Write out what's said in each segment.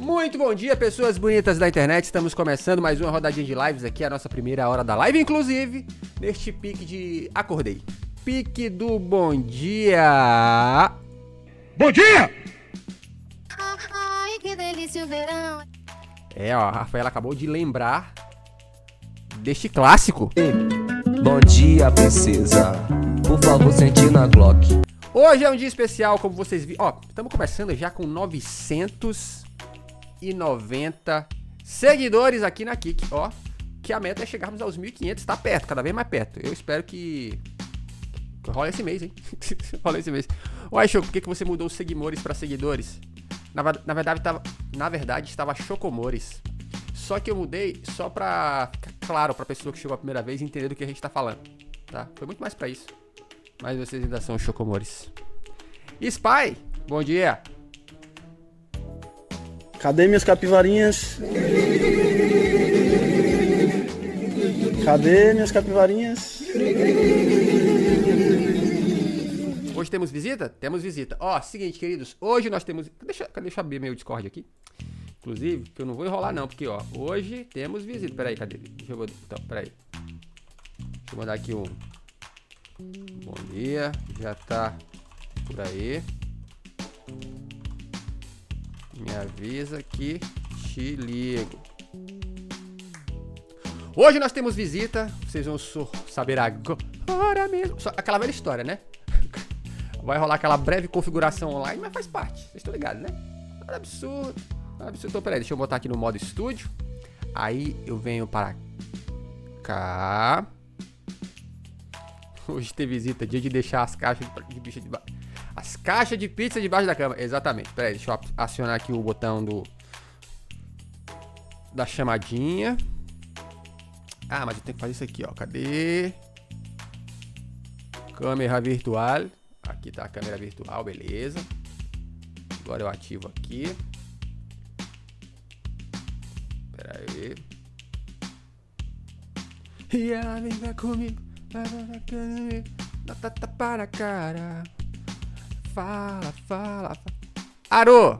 Muito bom dia, pessoas bonitas da internet. Estamos começando mais uma rodadinha de lives aqui, a nossa primeira hora da live, inclusive, neste pique de acordei. Pique do bom dia. Bom dia! Ai, que delícia o verão. É, ó, a Rafaela acabou de lembrar deste clássico. Bom dia, princesa. Por favor, sente na Glock. Hoje é um dia especial, como vocês viram. Ó, estamos começando já com 990 seguidores aqui na Kik. Ó, que a meta é chegarmos aos 1.500. Tá perto, cada vez mais perto. Eu espero que rola esse mês, hein? Rola esse mês. Uai, Choco, por que você mudou os seguidores para seguidores? Na verdade, estava Chocomores. Só que eu mudei só pra ficar claro pra pessoa que chegou a primeira vez entender do que a gente tá falando, tá? Foi muito mais pra isso. Mas vocês ainda são Chocomores. Spy, bom dia. Cadê minhas capivarinhas? Cadê minhas capivarinhas? Hoje temos visita? Temos visita. Ó, seguinte, queridos. Hoje nós temos... Deixa eu abrir meu Discord aqui. Inclusive, que eu não vou enrolar não, porque, ó, hoje temos visita. Peraí, cadê? Deixa eu... Então, peraí. Deixa eu mandar aqui um... Bom dia. Já tá por aí. Me avisa que te ligo. Hoje nós temos visita. Vocês vão saber agora mesmo. Só aquela velha história, né? Vai rolar aquela breve configuração online, mas faz parte. Vocês estão ligados, né? Nada absurdo. Nada absurdo. Então, peraí, deixa eu botar aqui no modo estúdio. Aí eu venho para cá. Hoje tem visita, dia de deixar as caixas de pizza debaixo. As caixas de pizza debaixo da cama. Exatamente. Peraí, deixa eu acionar aqui o botão da chamadinha. Ah, mas eu tenho que fazer isso aqui, ó. Cadê? Câmera virtual. Aqui tá a câmera virtual, beleza. Agora eu ativo aqui. Pera aí. E ela vem cá comigo. Dá tapa na cara. Fala. Arô!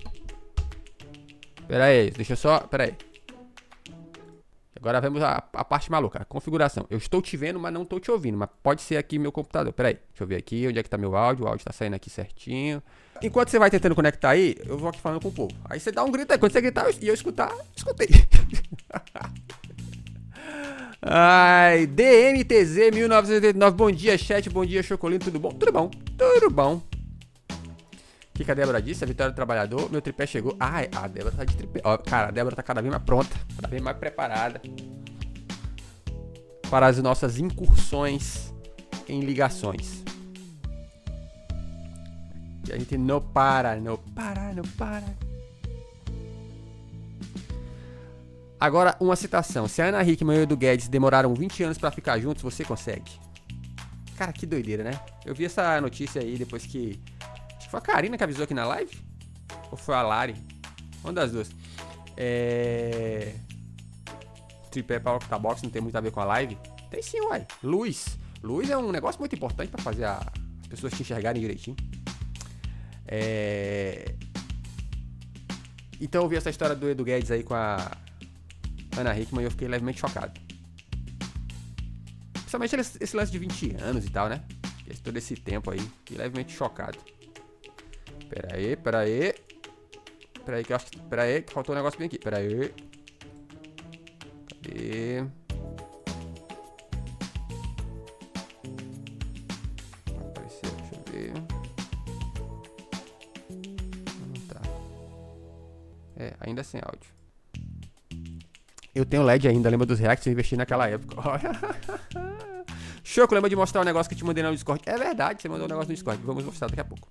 Pera aí, deixa eu só... Pera aí. Agora vemos a parte maluca, a configuração. Eu estou te vendo, mas não estou te ouvindo. Mas pode ser aqui meu computador. Pera aí, deixa eu ver aqui onde é que tá meu áudio. O áudio tá saindo aqui certinho. Enquanto você vai tentando conectar aí, eu vou aqui falando com o povo. Aí você dá um grito aí. Quando você gritar e eu escutar, escutei. Ai, DMTZ 1989. Bom dia, chat. Bom dia, Chocolino. Tudo bom? Tudo bom. Tudo bom. O que a Débora disse? A vitória do trabalhador. Meu tripé chegou. Ai, a Débora tá de tripé. Ó, cara, a Débora tá cada vez mais pronta. Cada vez mais preparada para as nossas incursões em ligações. E a gente não para. Agora, uma citação. Se a Ana Hickman e o Edu Guedes demoraram 20 anos pra ficar juntos, você consegue. Cara, que doideira, né? Eu vi essa notícia aí depois que... Acho que foi a Karina que avisou aqui na live. Ou foi a Lari? Uma das duas. Tripé para Octabox não tem muito a ver com a live? Tem sim, uai. Luz. Luz é um negócio muito importante pra fazer as pessoas te enxergarem direitinho. Então eu vi essa história do Edu Guedes aí com a Ana Hickman e eu fiquei levemente chocado. Principalmente esse lance de 20 anos e tal, né? Todo esse tempo aí. Fiquei levemente chocado. Pera aí. Que eu acho que... Pera aí, que faltou um negócio bem aqui. Pera aí. Cadê? Apareceu, deixa eu ver. Não tá. Ainda sem áudio. Eu tenho LED ainda, lembra dos reacts que eu investi naquela época. Choco, lembra de mostrar um negócio que eu te mandei no Discord? É verdade, você mandou um negócio no Discord. Vamos mostrar daqui a pouco.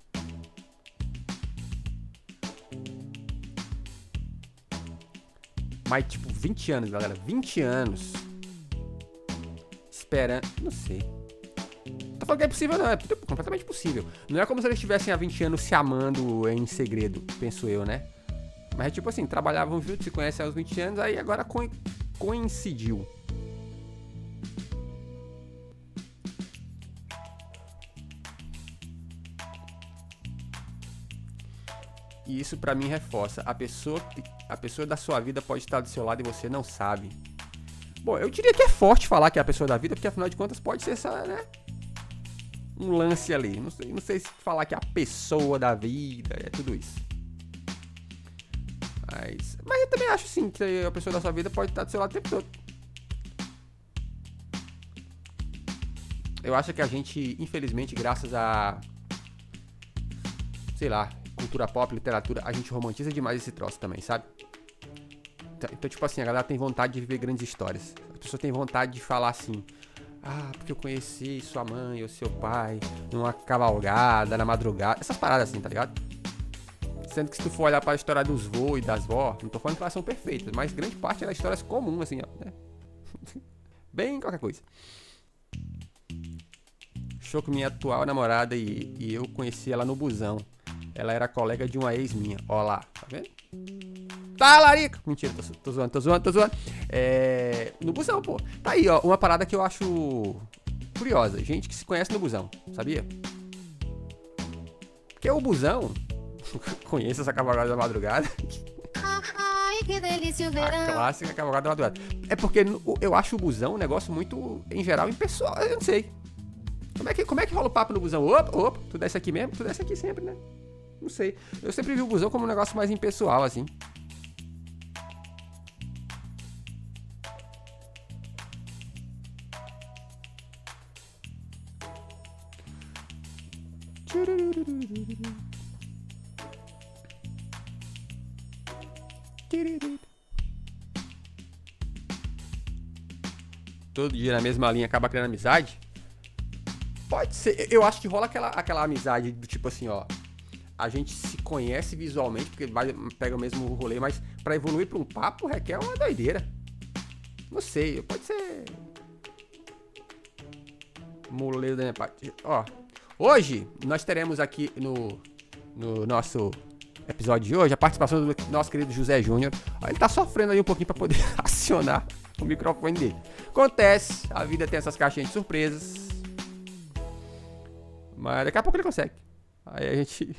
Mas, tipo, 20 anos, galera. 20 anos. Esperando. Não sei. Não tô falando que é possível, não. É completamente possível. Não é como se eles estivessem há 20 anos se amando em segredo, penso eu, né? Mas é tipo assim, trabalhavam juntos, se conhecem há uns 20 anos, aí agora coincidiu. E isso pra mim reforça. A pessoa da sua vida pode estar do seu lado e você não sabe. Bom, eu diria que é forte falar que é a pessoa da vida, porque afinal de contas pode ser essa, né? Um lance ali. Não sei se falar que é a pessoa da vida é tudo isso. Mas eu também acho sim que a pessoa da sua vida pode estar do seu lado o tempo todo. Eu acho que a gente, infelizmente, graças a, sei lá, cultura pop, literatura, a gente romantiza demais esse troço também, sabe? Então, tipo assim, a galera tem vontade de viver grandes histórias. As pessoas têm vontade de falar assim: ah, porque eu conheci sua mãe ou seu pai numa cavalgada, na madrugada. Essas paradas assim, tá ligado? Sendo que se tu for olhar pra história dos vô e das vó, não tô falando que elas são perfeitas, mas grande parte é histórias comuns, assim, ó, né? Bem qualquer coisa. Show com minha atual namorada e eu conheci ela no busão. Ela era colega de uma ex minha. Ó lá, tá vendo? Tá, larica! Mentira, tô zoando. No busão, pô. Tá aí, ó, uma parada que eu acho curiosa. Gente que se conhece no busão, sabia? Porque o busão... Conheço essa cavalgada da madrugada. Ai, que delícia o verão. A clássica cavalgada da madrugada. É porque eu acho o busão um negócio muito, em geral, impessoal. Eu não sei. Como é que rola o papo no busão? Opa, tu desce aqui mesmo? Tu desce aqui sempre, né? Não sei. Eu sempre vi o busão como um negócio mais impessoal, assim. Todo dia na mesma linha acaba criando amizade? Pode ser. Eu acho que rola aquela amizade do tipo assim, ó. A gente se conhece visualmente, porque pega o mesmo rolê, mas pra evoluir pra um papo requer uma doideira. Não sei, pode ser... Moleiro da minha parte. Ó, hoje nós teremos aqui no nosso episódio de hoje a participação do nosso querido José Júnior. Ele tá sofrendo aí um pouquinho pra poder acionar o microfone dele. Acontece, a vida tem essas caixinhas de surpresas. Mas daqui a pouco ele consegue. Aí a gente...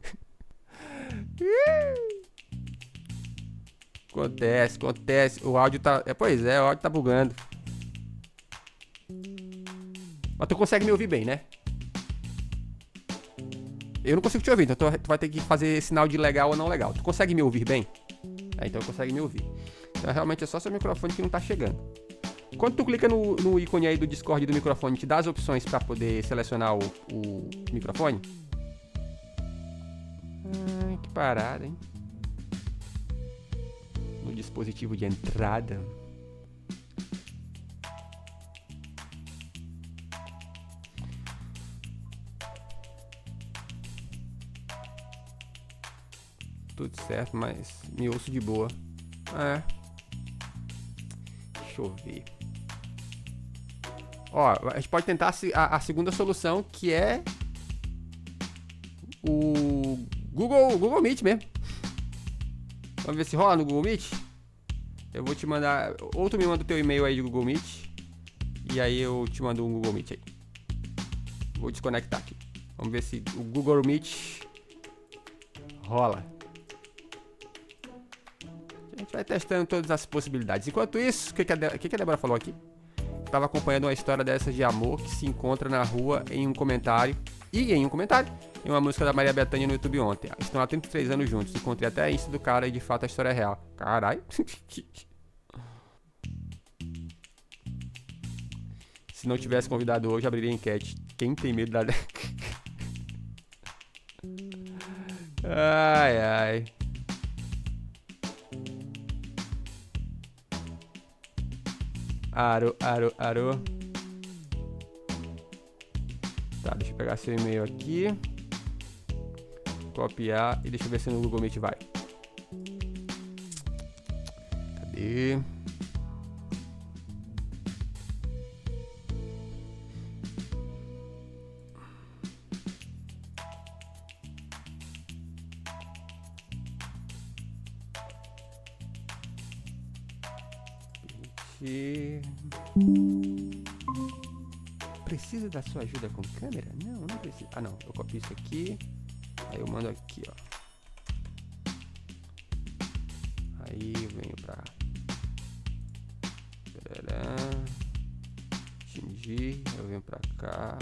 Acontece. O áudio tá... Pois é, o áudio tá bugando. Mas tu consegue me ouvir bem, né? Eu não consigo te ouvir, então tu vai ter que fazer sinal de legal ou não legal. Tu consegue me ouvir bem? Então consegue me ouvir. Então realmente é só seu microfone que não tá chegando. Quando tu clica no ícone aí do Discord do microfone, te dá as opções pra poder selecionar o microfone. Que parada, hein? No dispositivo de entrada. Tudo certo, mas me ouço de boa. Deixa eu ver. Ó, a gente pode tentar a segunda solução, que é o Google Meet mesmo. Vamos ver se rola no Google Meet. Eu vou te mandar... Ou tu me manda o teu e-mail aí de Google Meet. E aí eu te mando um Google Meet aí. Vou desconectar aqui. Vamos ver se o Google Meet rola. A gente vai testando todas as possibilidades. Enquanto isso, o que a Débora falou aqui? Estava acompanhando uma história dessas de amor que se encontra na rua em um comentário. Em uma música da Maria Bethânia no YouTube ontem. Estão há 33 anos juntos. Encontrei até a Insta do cara e de fato a história é real. Caralho. Se não tivesse convidado hoje, abriria a enquete. Quem tem medo da... Ai. Aro. Tá, deixa eu pegar seu e-mail aqui. Copiar e deixa eu ver se no Google Meet vai. Cadê? Precisa da sua ajuda com câmera? Não precisa. Ah, não. Eu copio isso aqui. Aí eu mando aqui, ó. Aí eu venho pra... Atingir, eu venho pra cá.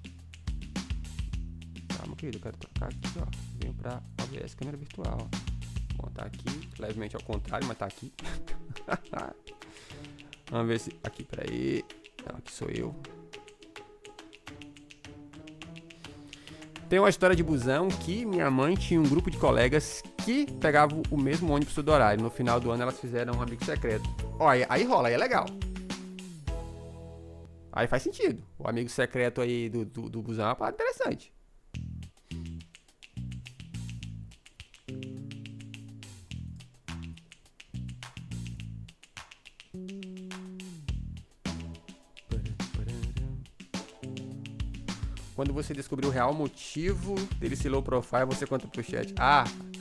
Calma, querido, eu quero trocar aqui, ó. Venho pra OBS câmera virtual. Bom, tá aqui, levemente ao contrário, mas tá aqui. Vamos ver se... Aqui, peraí. Não, aqui sou eu. Tem uma história de busão que minha mãe tinha um grupo de colegas que pegavam o mesmo ônibus todo horário. No final do ano elas fizeram um amigo secreto. Ó, aí rola, aí é legal. Aí faz sentido. O amigo secreto aí do busão é uma parada interessante. Quando você descobrir o real motivo dele ser low profile, você conta pro chat. Ah!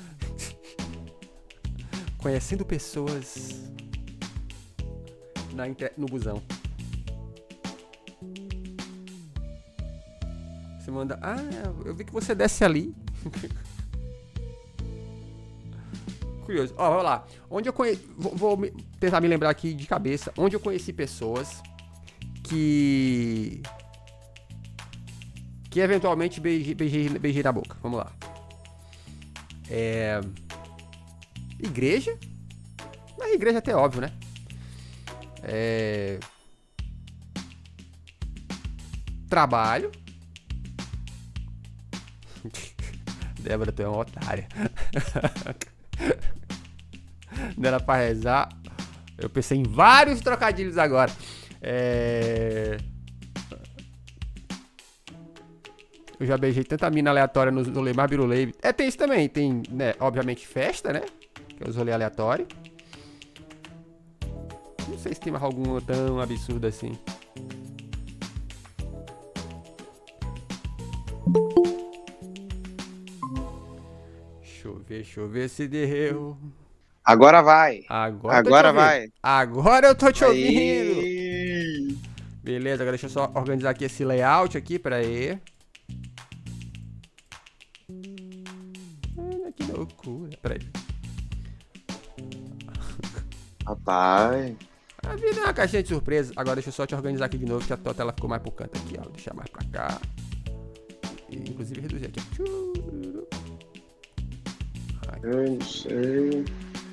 Conhecendo pessoas no busão. Você manda... Ah, eu vi que você desce ali. Curioso. Ó, vamos lá. Onde eu conheci... Vou tentar me lembrar aqui de cabeça. Onde eu conheci pessoas que eventualmente beijei na boca. Vamos lá. Igreja. Mas igreja até é óbvio, né? Trabalho. Débora, tu é uma otária. Não era pra rezar. Eu pensei em vários trocadilhos agora. Eu já beijei tanta mina aleatória nos rolês mais birulei. Tem isso também. Tem, né, obviamente, festa, né? Que é os rolês aleatórios. Não sei se tem mais algum tão absurdo assim. Deixa eu ver se deu. Agora vai. Agora vai. Agora eu tô te ouvindo. Aí. Beleza, agora deixa eu só organizar aqui esse layout aqui, peraí. Olha que loucura. Peraí. Rapaz. A vida é uma caixinha de surpresa. Agora deixa eu só te organizar aqui de novo, que a tua tela ficou mais pro canto aqui, ó. Vou deixar mais pra cá. E, inclusive reduzir aqui. Eu não sei.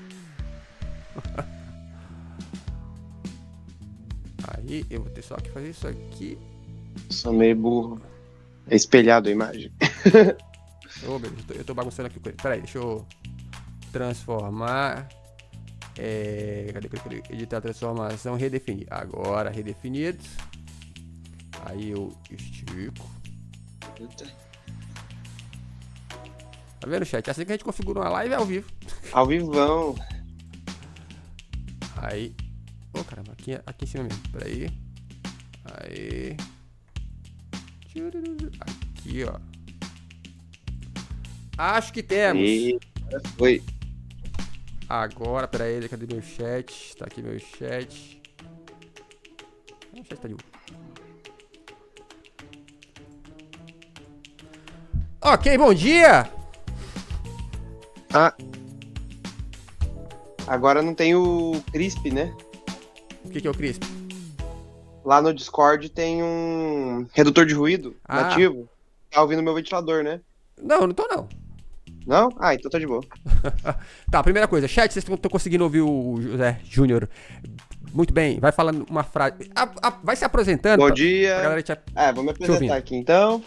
Aí eu vou ter só que fazer isso aqui. Sou meio burro. É espelhado a imagem. Ô, meu Deus, eu tô bagunçando aqui com ele. Pera aí, deixa eu transformar. Cadê? Editar a transformação, redefinir. Agora, redefinido. Aí eu estico. Tá vendo, chat? É assim que a gente configura uma live ao vivo. Ao vivão. Aí. Ô, caramba, aqui em cima mesmo. Pera aí. Aí. Aqui, ó. Acho que temos. Foi. Agora, pera aí, cadê meu chat? Tá aqui meu chat. O chat tá de boa. Ok, bom dia! Ah. Agora não tem o CRISP, né? O que é o CRISP? Lá no Discord tem um redutor de ruído nativo. Tá ouvindo meu ventilador, né? Não tô não. Não? Ah, então tá de boa. Tá, primeira coisa, chat, vocês estão conseguindo ouvir o José Júnior? Muito bem, vai falando uma frase. Vai se apresentando. Bom dia. Pra galera te... Vou me apresentar aqui então.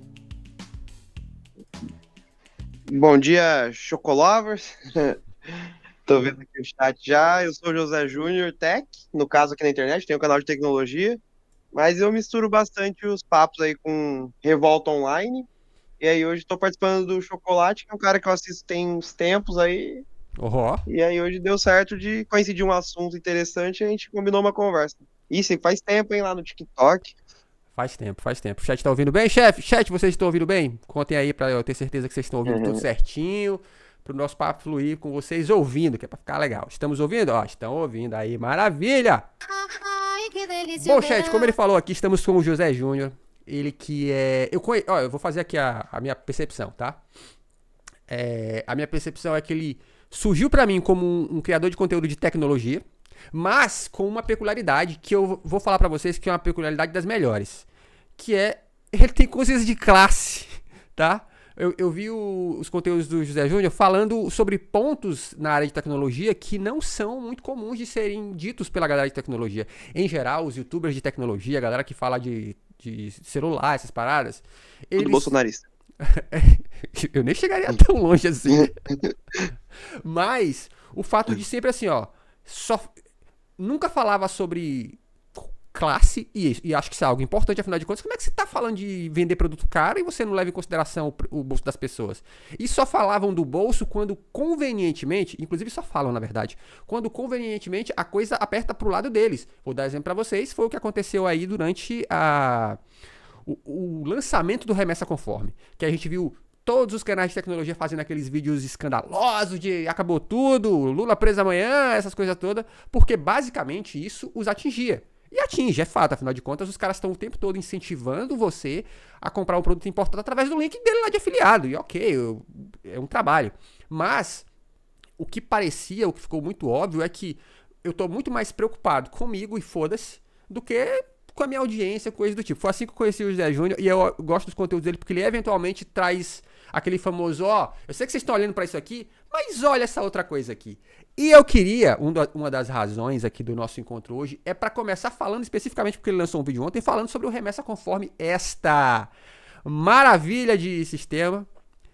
Bom dia, Chocolovers. Tô vendo aqui o chat já. Eu sou o José Júnior Tech, no caso aqui na internet, tenho um canal de tecnologia, mas eu misturo bastante os papos aí com Revolta Online. E aí hoje tô participando do Chocolate, que é um cara que eu assisto tem uns tempos aí. Uhum. E aí hoje deu certo de coincidir um assunto interessante e a gente combinou uma conversa. Isso faz tempo, hein, lá no TikTok. Faz tempo. O chat tá ouvindo bem, chefe? Chat, vocês estão ouvindo bem? Contem aí pra eu ter certeza que vocês estão ouvindo tudo certinho. Pro nosso papo fluir com vocês ouvindo, que é pra ficar legal. Estamos ouvindo? Ó, estão ouvindo aí, maravilha! Ai, que delícia. Bom, chat, como ele falou aqui, estamos com o José Júnior. Ele que é... eu vou fazer aqui a minha percepção, tá? A minha percepção é que ele surgiu pra mim como um criador de conteúdo de tecnologia, mas com uma peculiaridade que eu vou falar pra vocês que é uma peculiaridade das melhores, que é, ele tem coisas de classe, tá? Eu vi os conteúdos do José Júnior falando sobre pontos na área de tecnologia que não são muito comuns de serem ditos pela galera de tecnologia. Em geral, os youtubers de tecnologia, a galera que fala de celular, essas paradas, Tudo bolsonarista. eu nem chegaria tão longe assim. Mas o fato de sempre assim, ó, nunca falava sobre classe, e acho que isso é algo importante, afinal de contas, como é que você tá falando de vender produto caro e você não leva em consideração o bolso das pessoas? E só falavam do bolso quando convenientemente, inclusive só falam na verdade, quando convenientemente a coisa aperta pro lado deles. Vou dar exemplo pra vocês, foi o que aconteceu aí durante o lançamento do Remessa Conforme, que a gente viu todos os canais de tecnologia fazendo aqueles vídeos escandalosos de acabou tudo, Lula preso amanhã, essas coisas todas, porque basicamente isso os atingia. E atinge, é fato, afinal de contas, os caras estão o tempo todo incentivando você a comprar um produto importado através do link dele lá de afiliado. E ok, é um trabalho. Mas, o que parecia, o que ficou muito óbvio é que eu tô muito mais preocupado comigo e foda-se, do que com a minha audiência, coisa do tipo. Foi assim que eu conheci o José Júnior e eu gosto dos conteúdos dele porque ele eventualmente traz aquele famoso, ó, eu sei que vocês estão olhando pra isso aqui, mas olha essa outra coisa aqui. E eu queria, uma das razões aqui do nosso encontro hoje é pra começar falando especificamente, porque ele lançou um vídeo ontem, falando sobre o Remessa Conforme, esta maravilha de sistema.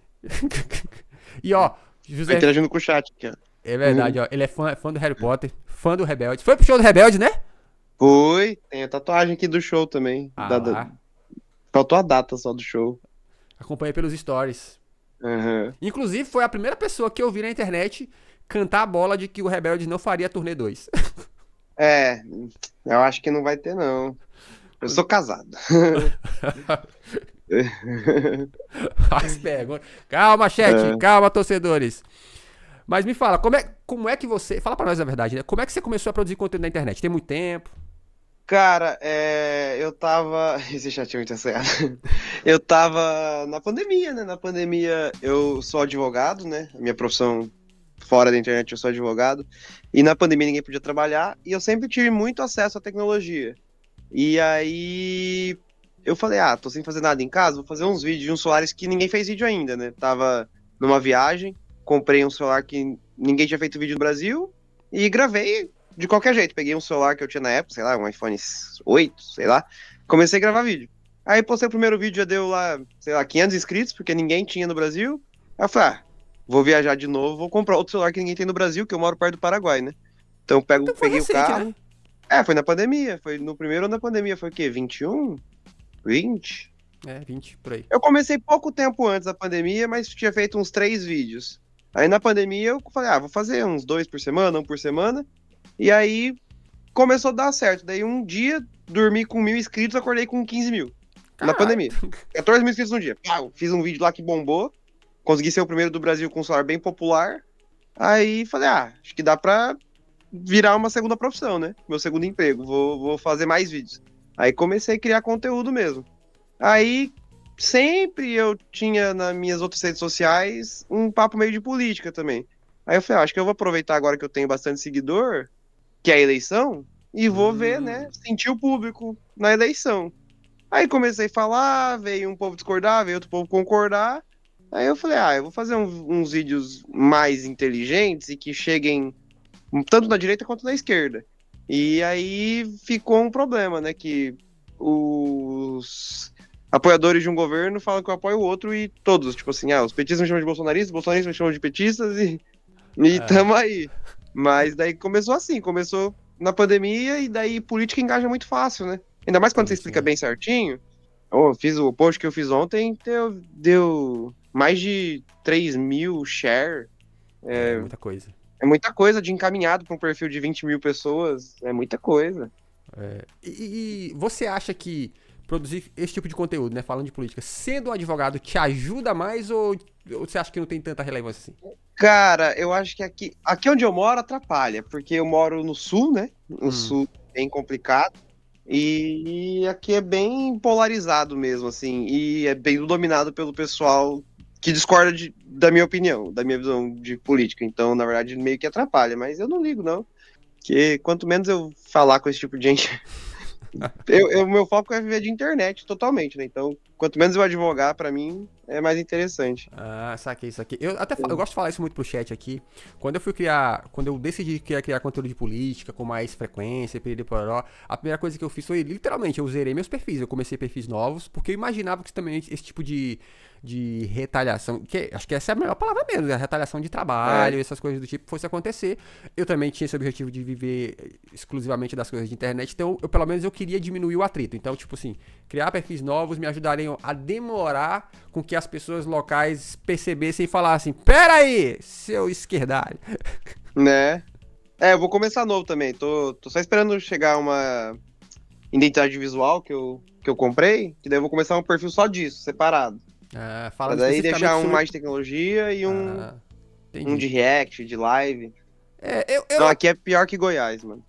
E ó, José... Tô interagindo com o chat aqui, ó. É verdade, ó, ele é fã do Harry Potter, fã do Rebelde. Foi pro show do Rebelde, né? Foi, tem a tatuagem aqui do show também. Faltou a data só do show. Acompanhei pelos stories. Uhum. Inclusive, foi a primeira pessoa que eu vi na internet cantar a bola de que o Rebelde não faria turnê 2. É, eu acho que não vai ter, não. Eu sou casado. As perguntas. Calma, chat, calma, torcedores. Mas me fala, como é que você... Fala pra nós a verdade, né? Como é que você começou a produzir conteúdo na internet? Tem muito tempo? Cara, eu tava... Esse chat é muito acertado. Eu tava na pandemia, né? Na pandemia eu sou advogado, né? A minha profissão fora da internet eu sou advogado. E na pandemia ninguém podia trabalhar. E eu sempre tive muito acesso à tecnologia. E aí eu falei, tô sem fazer nada em casa, vou fazer uns vídeos de uns celulares que ninguém fez vídeo ainda, né? Tava numa viagem, comprei um celular que ninguém tinha feito vídeo no Brasil e gravei de qualquer jeito. Peguei um celular que eu tinha na época, sei lá, um iPhone 8, sei lá. Comecei a gravar vídeo. Aí postei o primeiro vídeo, já deu lá, sei lá, 500 inscritos, porque ninguém tinha no Brasil. Aí eu falei, vou viajar de novo, vou comprar outro celular que ninguém tem no Brasil, que eu moro perto do Paraguai, né? Então eu peguei recente, o carro. Né? Foi na pandemia, foi no primeiro ano da pandemia, foi o quê? 21? 20? 20, por aí. Eu comecei pouco tempo antes da pandemia, mas tinha feito uns 3 vídeos. Aí na pandemia eu falei, vou fazer uns 2 por semana, 1 por semana. E aí começou a dar certo. Daí um dia, dormi com 1.000 inscritos, acordei com 15 mil. Na pandemia. 14 mil inscritos no dia. Fiz um vídeo lá que bombou. Consegui ser o primeiro do Brasil com um celular bem popular. Aí falei, acho que dá pra virar uma segunda profissão, né? Meu segundo emprego. Vou fazer mais vídeos. Aí comecei a criar conteúdo mesmo. Aí sempre eu tinha nas minhas outras redes sociais um papo meio de política também. Aí eu falei, acho que eu vou aproveitar agora que eu tenho bastante seguidor, que é a eleição, e vou ver, né, sentir o público na eleição. Aí comecei a falar, veio um povo discordar, veio outro povo concordar. Aí eu falei, eu vou fazer uns vídeos mais inteligentes e que cheguem tanto na direita quanto na esquerda. E aí ficou um problema, né, que os apoiadores de um governo falam que eu apoio o outro e todos, tipo assim, os petistas me chamam de bolsonaristas, os bolsonaristas me chamam de petistas e tamo aí. Mas daí começou assim, começou na pandemia e daí política engaja muito fácil, né? Ainda mais quando você explica bem certinho. Fiz o post que eu fiz ontem, deu mais de 3 mil share. É muita coisa. É muita coisa de encaminhado para um perfil de 20 mil pessoas. É muita coisa. E você acha que produzir esse tipo de conteúdo, né, falando de política, sendo um advogado, te ajuda mais ou você acha que não tem tanta relevância assim? Cara, eu acho que aqui onde eu moro atrapalha, porque eu moro no sul, né? No sul é bem complicado. E aqui é bem polarizado mesmo, assim. E é bem dominado pelo pessoal que discorda da minha opinião, da minha visão de política. Então, na verdade, meio que atrapalha, mas eu não ligo, não. Porque quanto menos eu falar com esse tipo de gente, meu foco é viver de internet totalmente, né? Então, quanto menos eu advogar, pra mim, é mais interessante. Ah, saquei isso aqui. Eu gosto de falar isso muito pro chat aqui. Quando eu decidi que ia criar conteúdo de política com mais frequência, piriri-pororó, a primeira coisa que eu fiz foi, literalmente, eu zerei meus perfis. Eu comecei perfis novos, porque eu imaginava que também esse tipo de retaliação, acho que essa é a melhor palavra mesmo, né? A retaliação de trabalho, essas coisas do tipo, fosse acontecer. Eu também tinha esse objetivo de viver exclusivamente das coisas de internet, então pelo menos eu queria diminuir o atrito. Então, tipo assim, criar perfis novos me ajudariam a demorar com que as pessoas locais percebessem e falassem: pera aí, seu esquerdalho. Né? Eu vou começar novo também. Tô só esperando chegar uma identidade visual que eu comprei, que daí eu vou começar um perfil só disso, separado. Fala pra daí especificamente deixar um sobre... mais de tecnologia e um de react, de live. Eu... Não, aqui é pior que Goiás, mano.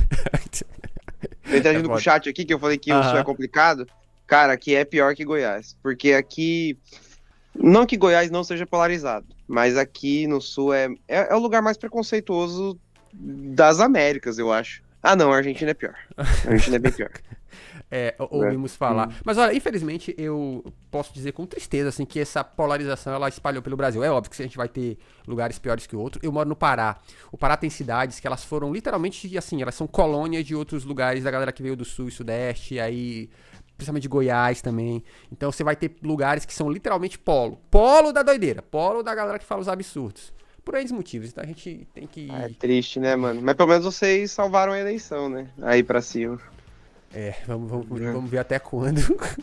Tô interagindo com o chat aqui, que eu falei que o Sul é complicado. Cara, aqui é pior que Goiás. Porque aqui... Não que Goiás não seja polarizado, mas aqui no Sul é o lugar mais preconceituoso das Américas, eu acho. Ah, não, a Argentina é pior. A Argentina é bem pior. Ouvimos falar. Mas olha, infelizmente eu posso dizer com tristeza, assim, que essa polarização ela espalhou pelo Brasil. É óbvio que a gente vai ter lugares piores que outros. Eu moro no Pará. O Pará tem cidades que elas foram literalmente, assim, elas são colônias de outros lugares da galera que veio do Sul e Sudeste, aí... principalmente de Goiás também. Então você vai ter lugares que são literalmente polo. Polo da doideira. Polo da galera que fala os absurdos. Por esses motivos. Então a gente tem que... É triste, né, mano? Mas pelo menos vocês salvaram a eleição, né? Aí pra cima. Vamos ver até quando.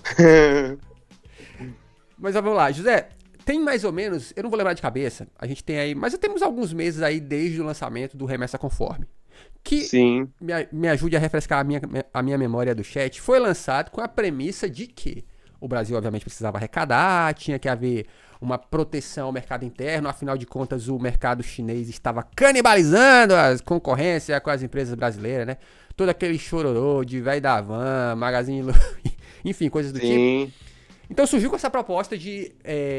Mas vamos lá, José. Tem mais ou menos, eu não vou lembrar de cabeça, a gente tem aí, mas temos alguns meses aí desde o lançamento do Remessa Conforme. Que Sim. Me ajude a refrescar a minha memória do chat. Foi lançado com a premissa de que o Brasil, obviamente, precisava arrecadar, tinha que haver uma proteção ao mercado interno, afinal de contas, o mercado chinês estava canibalizando a concorrência com as empresas brasileiras, né? Todo aquele chororô de velho da van, Magazine Luiza, enfim, coisas do tipo. Então surgiu com essa proposta de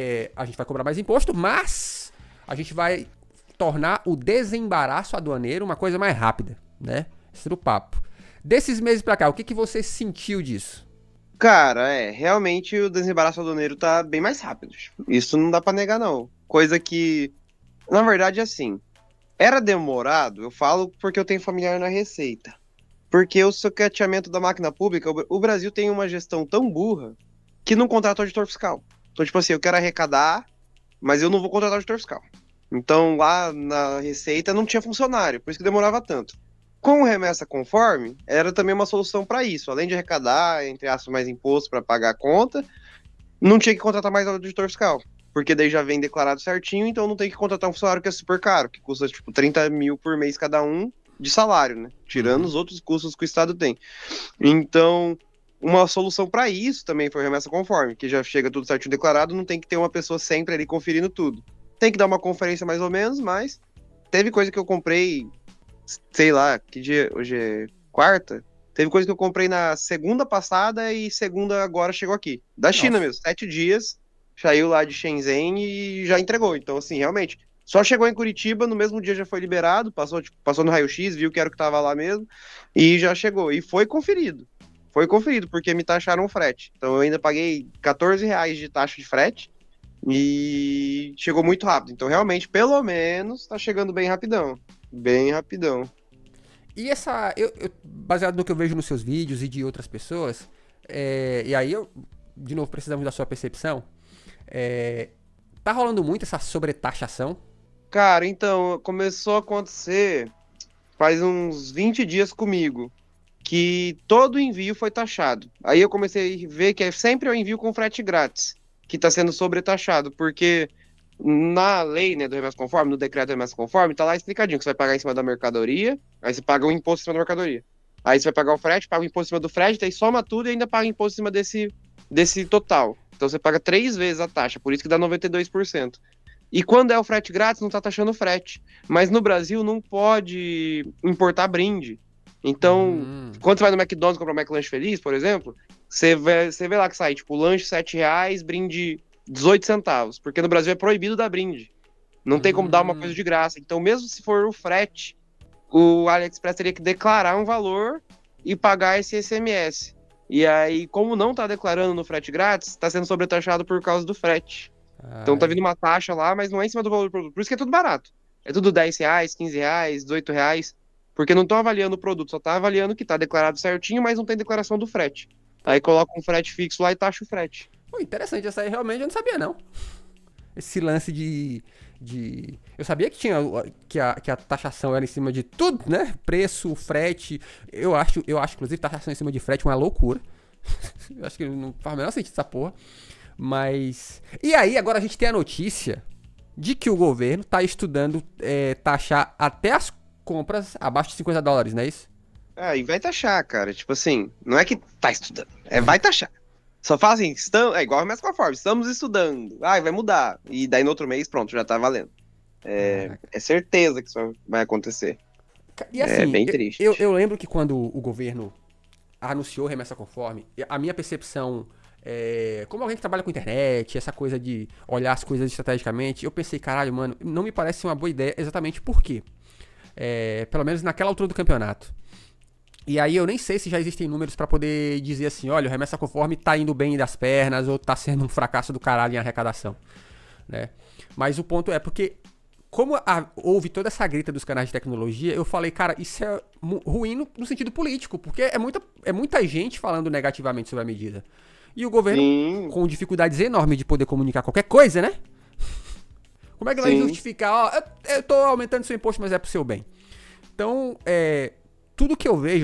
a gente vai cobrar mais imposto, mas a gente vai tornar o desembaraço aduaneiro uma coisa mais rápida, né? Esse era o papo. Desses meses pra cá, o que você sentiu disso? Cara, realmente o desembaraço aduaneiro tá bem mais rápido. Isso não dá pra negar, não. Coisa que, na verdade, assim, era demorado, eu falo porque eu tenho familiar na Receita. Porque o sucateamento da máquina pública, o Brasil tem uma gestão tão burra que não contrata auditor fiscal. Então, tipo assim, eu quero arrecadar, mas eu não vou contratar auditor fiscal. Então, lá na Receita não tinha funcionário, por isso que demorava tanto. Com o Remessa Conforme, era também uma solução para isso. Além de arrecadar, entre aspas, mais imposto para pagar a conta, não tinha que contratar mais auditor fiscal. Porque daí já vem declarado certinho, então não tem que contratar um funcionário que é super caro, que custa, tipo, 30 mil por mês cada um de salário, né? Tirando os outros custos que o Estado tem. Então, uma solução para isso também foi o Remessa Conforme, que já chega tudo certinho declarado, não tem que ter uma pessoa sempre ali conferindo tudo. Tem que dar uma conferência mais ou menos, mas teve coisa que eu comprei, sei lá, que dia, hoje é quarta, teve coisa que eu comprei na segunda passada e segunda agora chegou aqui. Da China mesmo, 7 dias, saiu lá de Shenzhen e já entregou. Então, assim, realmente, só chegou em Curitiba, no mesmo dia já foi liberado, passou no raio-x, viu que era o que tava lá mesmo, e já chegou. E foi conferido. Foi conferido, porque me taxaram o frete. Então eu ainda paguei R$14 de taxa de frete, e chegou muito rápido. Então, realmente, pelo menos, tá chegando bem rapidão. Bem rapidão. E essa... baseado no que eu vejo nos seus vídeos e de outras pessoas, e aí de novo, precisamos da sua percepção, tá rolando muito essa sobretaxação? Cara, então, começou a acontecer faz uns 20 dias comigo, que todo envio foi taxado. Aí eu comecei a ver que sempre eu envio com frete grátis, que está sendo sobretaxado, porque na lei, né, do Remessa Conforme, no decreto do Remessa Conforme, tá lá explicadinho que você vai pagar em cima da mercadoria, aí você paga o imposto em cima da mercadoria. Aí você vai pagar o frete, paga o imposto em cima do frete, daí soma tudo e ainda paga imposto em cima desse total. Então você paga 3 vezes a taxa, por isso que dá 92%. E quando é o frete grátis, não tá taxando o frete. Mas no Brasil não pode importar brinde. Então, quando você vai no McDonald's comprar um McLanche Feliz, por exemplo, você vê lá que sai, tipo, lanche R$7, brinde 18 centavos, porque no Brasil é proibido dar brinde. Não tem como dar uma coisa de graça. Então, mesmo se for o frete, o AliExpress teria que declarar um valor e pagar esse SMS. E aí, como não tá declarando no frete grátis, tá sendo sobretaxado por causa do frete. Então tá vindo uma taxa lá, mas não é em cima do valor do produto. Por isso que é tudo barato. É tudo R$10, R$15, R$18, porque não estão avaliando o produto, só tá avaliando que tá declarado certinho, mas não tem declaração do frete. Aí coloca um frete fixo lá e taxa o frete. Pô, interessante, essa aí realmente eu não sabia, não. Esse lance de... Eu sabia que tinha que a taxação era em cima de tudo, né? Preço, frete. Eu acho, inclusive, taxação em cima de frete uma loucura. Eu acho que não faz o menor sentido essa porra. Mas... E aí, agora a gente tem a notícia de que o governo tá estudando taxar até as compras abaixo de $50, não é isso? E vai taxar, cara. Tipo assim, não é que tá estudando, vai taxar. Só fala assim, é igual a com a Forbes, estamos estudando. Vai mudar. E daí no outro mês, pronto, já tá valendo. É certeza que isso vai acontecer. E assim, é bem triste. Eu lembro que quando o governo anunciou remessa conforme, a minha percepção, como alguém que trabalha com internet, essa coisa de olhar as coisas estrategicamente, eu pensei, caralho, mano, não me parece uma boa ideia, exatamente por quê? Pelo menos naquela altura do campeonato. E aí eu nem sei se já existem números pra poder dizer assim, olha, o remessa conforme tá indo bem das pernas ou tá sendo um fracasso do caralho em arrecadação, né? Mas o ponto é porque, como houve toda essa grita dos canais de tecnologia, eu falei, cara, isso é ruim no sentido político, porque é muita gente falando negativamente sobre a medida. E o governo, com dificuldades enormes de poder comunicar qualquer coisa, né? Como é que vai justificar, eu tô aumentando seu imposto, mas é pro seu bem. Então, tudo que eu vejo,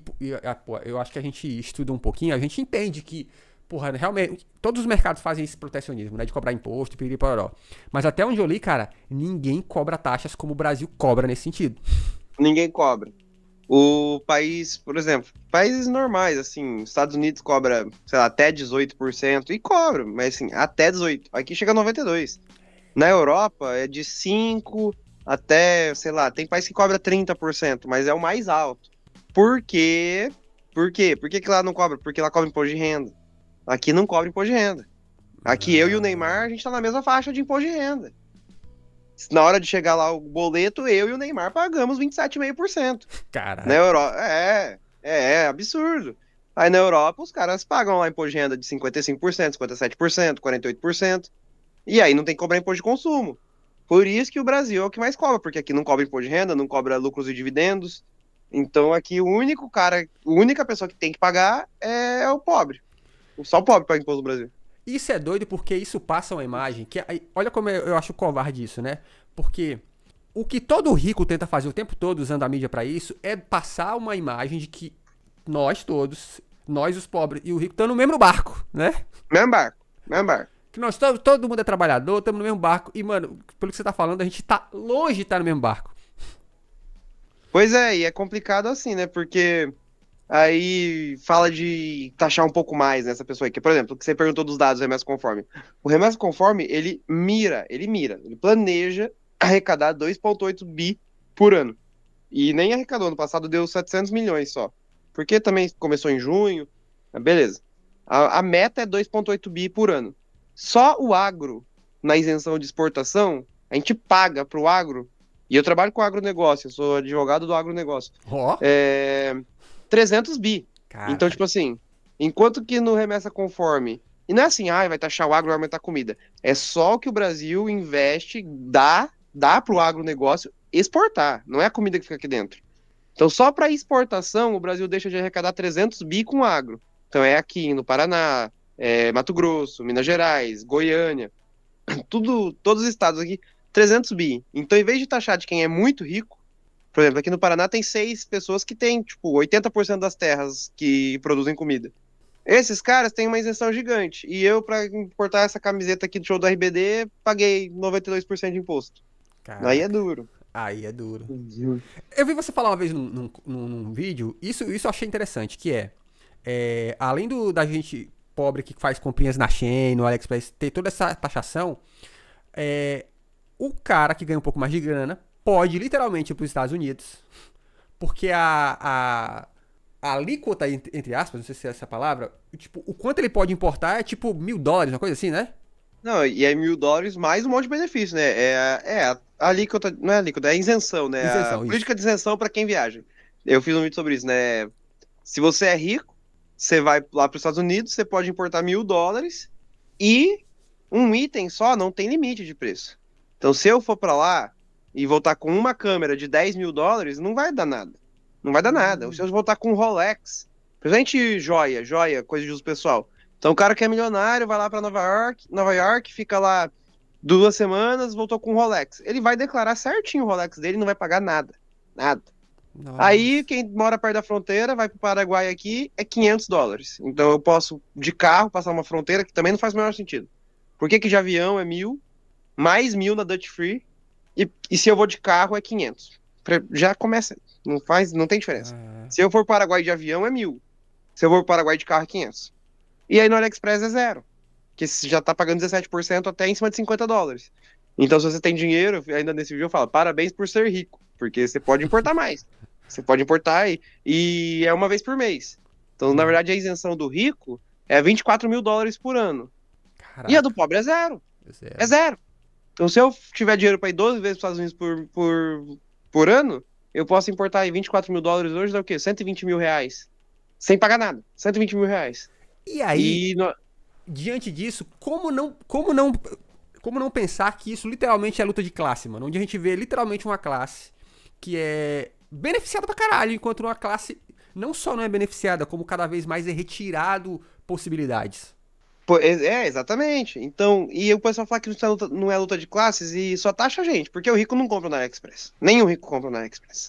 eu acho que a gente estuda um pouquinho, a gente entende que, porra, realmente, todos os mercados fazem esse protecionismo, né, de cobrar imposto, piriri-pororó. Mas até onde eu li, cara, ninguém cobra taxas como o Brasil cobra nesse sentido. Ninguém cobra. O país, por exemplo, países normais, assim, Estados Unidos cobra, sei lá, até 18%, e cobra, mas assim, até 18%. Aqui chega a 92%. Na Europa é de 5%, até, sei lá, tem país que cobra 30%, mas é o mais alto. Por quê? Por quê? Por que lá não cobra? Porque lá cobra imposto de renda. Aqui não cobra imposto de renda. Aqui eu e o Neymar, a gente tá na mesma faixa de imposto de renda. Na hora de chegar lá o boleto, eu e o Neymar pagamos 27,5%. Caralho. Na Europa, é absurdo. Aí na Europa, os caras pagam lá imposto de renda de 55%, 57%, 48%. E aí não tem que cobrar imposto de consumo. Por isso que o Brasil é o que mais cobra, porque aqui não cobra imposto de renda, não cobra lucros e dividendos. Então aqui a única pessoa que tem que pagar é o pobre. Só o pobre paga imposto no Brasil. Isso é doido porque isso passa uma imagem que... Olha como eu acho covarde isso, né? Porque o que todo rico tenta fazer o tempo todo usando a mídia pra isso é passar uma imagem de que nós todos, nós os pobres e o rico estão no mesmo barco, né? Mesmo barco. Que nós todo mundo é trabalhador, estamos no mesmo barco. E, mano, pelo que você tá falando, a gente tá longe de estar no mesmo barco. Pois é, e é complicado assim, né? Porque aí fala de taxar um pouco mais nessa pessoa aqui. Por exemplo, o que você perguntou dos dados do remessa conforme. O remessa conforme, ele planeja arrecadar 2,8 bi por ano. E nem arrecadou, ano passado deu 700 milhões só. Porque também começou em junho, beleza. A meta é 2,8 bi por ano. Só o agro, na isenção de exportação, a gente paga pro agro, e eu trabalho com agronegócio, eu sou advogado do agronegócio, 300 bi. Caralho. Então, tipo assim, enquanto que no remessa conforme, e não é assim, vai taxar o agro, vai aumentar a comida, é só o que o Brasil investe, dá pro agronegócio exportar, não é a comida que fica aqui dentro. Então, só para exportação, o Brasil deixa de arrecadar 300 bi com agro. Então, é aqui no Paraná, Mato Grosso, Minas Gerais, Goiânia, todos os estados aqui, 300 bi. Então, em vez de taxar de quem é muito rico, por exemplo, aqui no Paraná tem 6 pessoas que têm, tipo, 80% das terras que produzem comida. Esses caras têm uma isenção gigante. E eu, para importar essa camiseta aqui do show do RBD, paguei 92% de imposto. Caraca. Aí é duro. Aí é duro. Eu vi você falar uma vez num vídeo, isso eu achei interessante, que além da gente pobre que faz comprinhas na Shein, no AliExpress, ter toda essa taxação, o cara que ganha um pouco mais de grana pode literalmente ir para os Estados Unidos, porque a alíquota, entre aspas, não sei se é essa palavra, tipo, o quanto ele pode importar é tipo $1.000, uma coisa assim, né? Não, e é $1.000 mais um monte de benefício, né? A alíquota, não é alíquota, é a isenção, né? A Isenção, isso. política de isenção para quem viaja. Eu fiz um vídeo sobre isso, né? Se você é rico, você vai lá para os Estados Unidos, você pode importar $1.000 e um item só não tem limite de preço. Então, se eu for para lá e voltar com uma câmera de $10.000, não vai dar nada. Não vai dar nada. Se eu voltar com um Rolex, presente joia, coisa de uso pessoal. Então, o cara que é milionário vai lá para Nova York, fica lá 2 semanas, voltou com um Rolex. Ele vai declarar certinho o Rolex dele e não vai pagar nada. Nada. Nossa. Aí, quem mora perto da fronteira, vai pro Paraguai aqui, é $500. Então, eu posso, de carro, passar uma fronteira, que também não faz o menor sentido. Por que que de avião é 1.000, mais 1.000 na Dutch Free, e se eu vou de carro é 500? Já começa, não tem diferença. Se eu for pro Paraguai de avião é 1.000. Se eu for pro Paraguai de carro é 500. E aí no AliExpress é zero, que você já tá pagando 17% até em cima de $50. Então, se você tem dinheiro, ainda nesse vídeo eu falo, parabéns por ser rico, porque você pode importar mais. Você pode importar e é uma vez por mês. Então, na verdade, a isenção do rico é $24.000 por ano. Caraca, E a do pobre é zero. É zero. Então, se eu tiver dinheiro para ir 12 vezes para os Estados Unidos por ano, eu posso importar aí $24.000 hoje, dá o quê? R$120.000. Sem pagar nada. R$120.000. E aí, diante disso, como não pensar que isso literalmente é luta de classe, mano? Onde a gente vê literalmente uma classe que é beneficiada pra caralho, enquanto uma classe não só não é beneficiada, como cada vez mais é retirado possibilidades. Pô, exatamente. Então, e o pessoal fala que não é luta de classes e só taxa a gente, porque o rico não compra na AliExpress. Nenhum rico compra na AliExpress.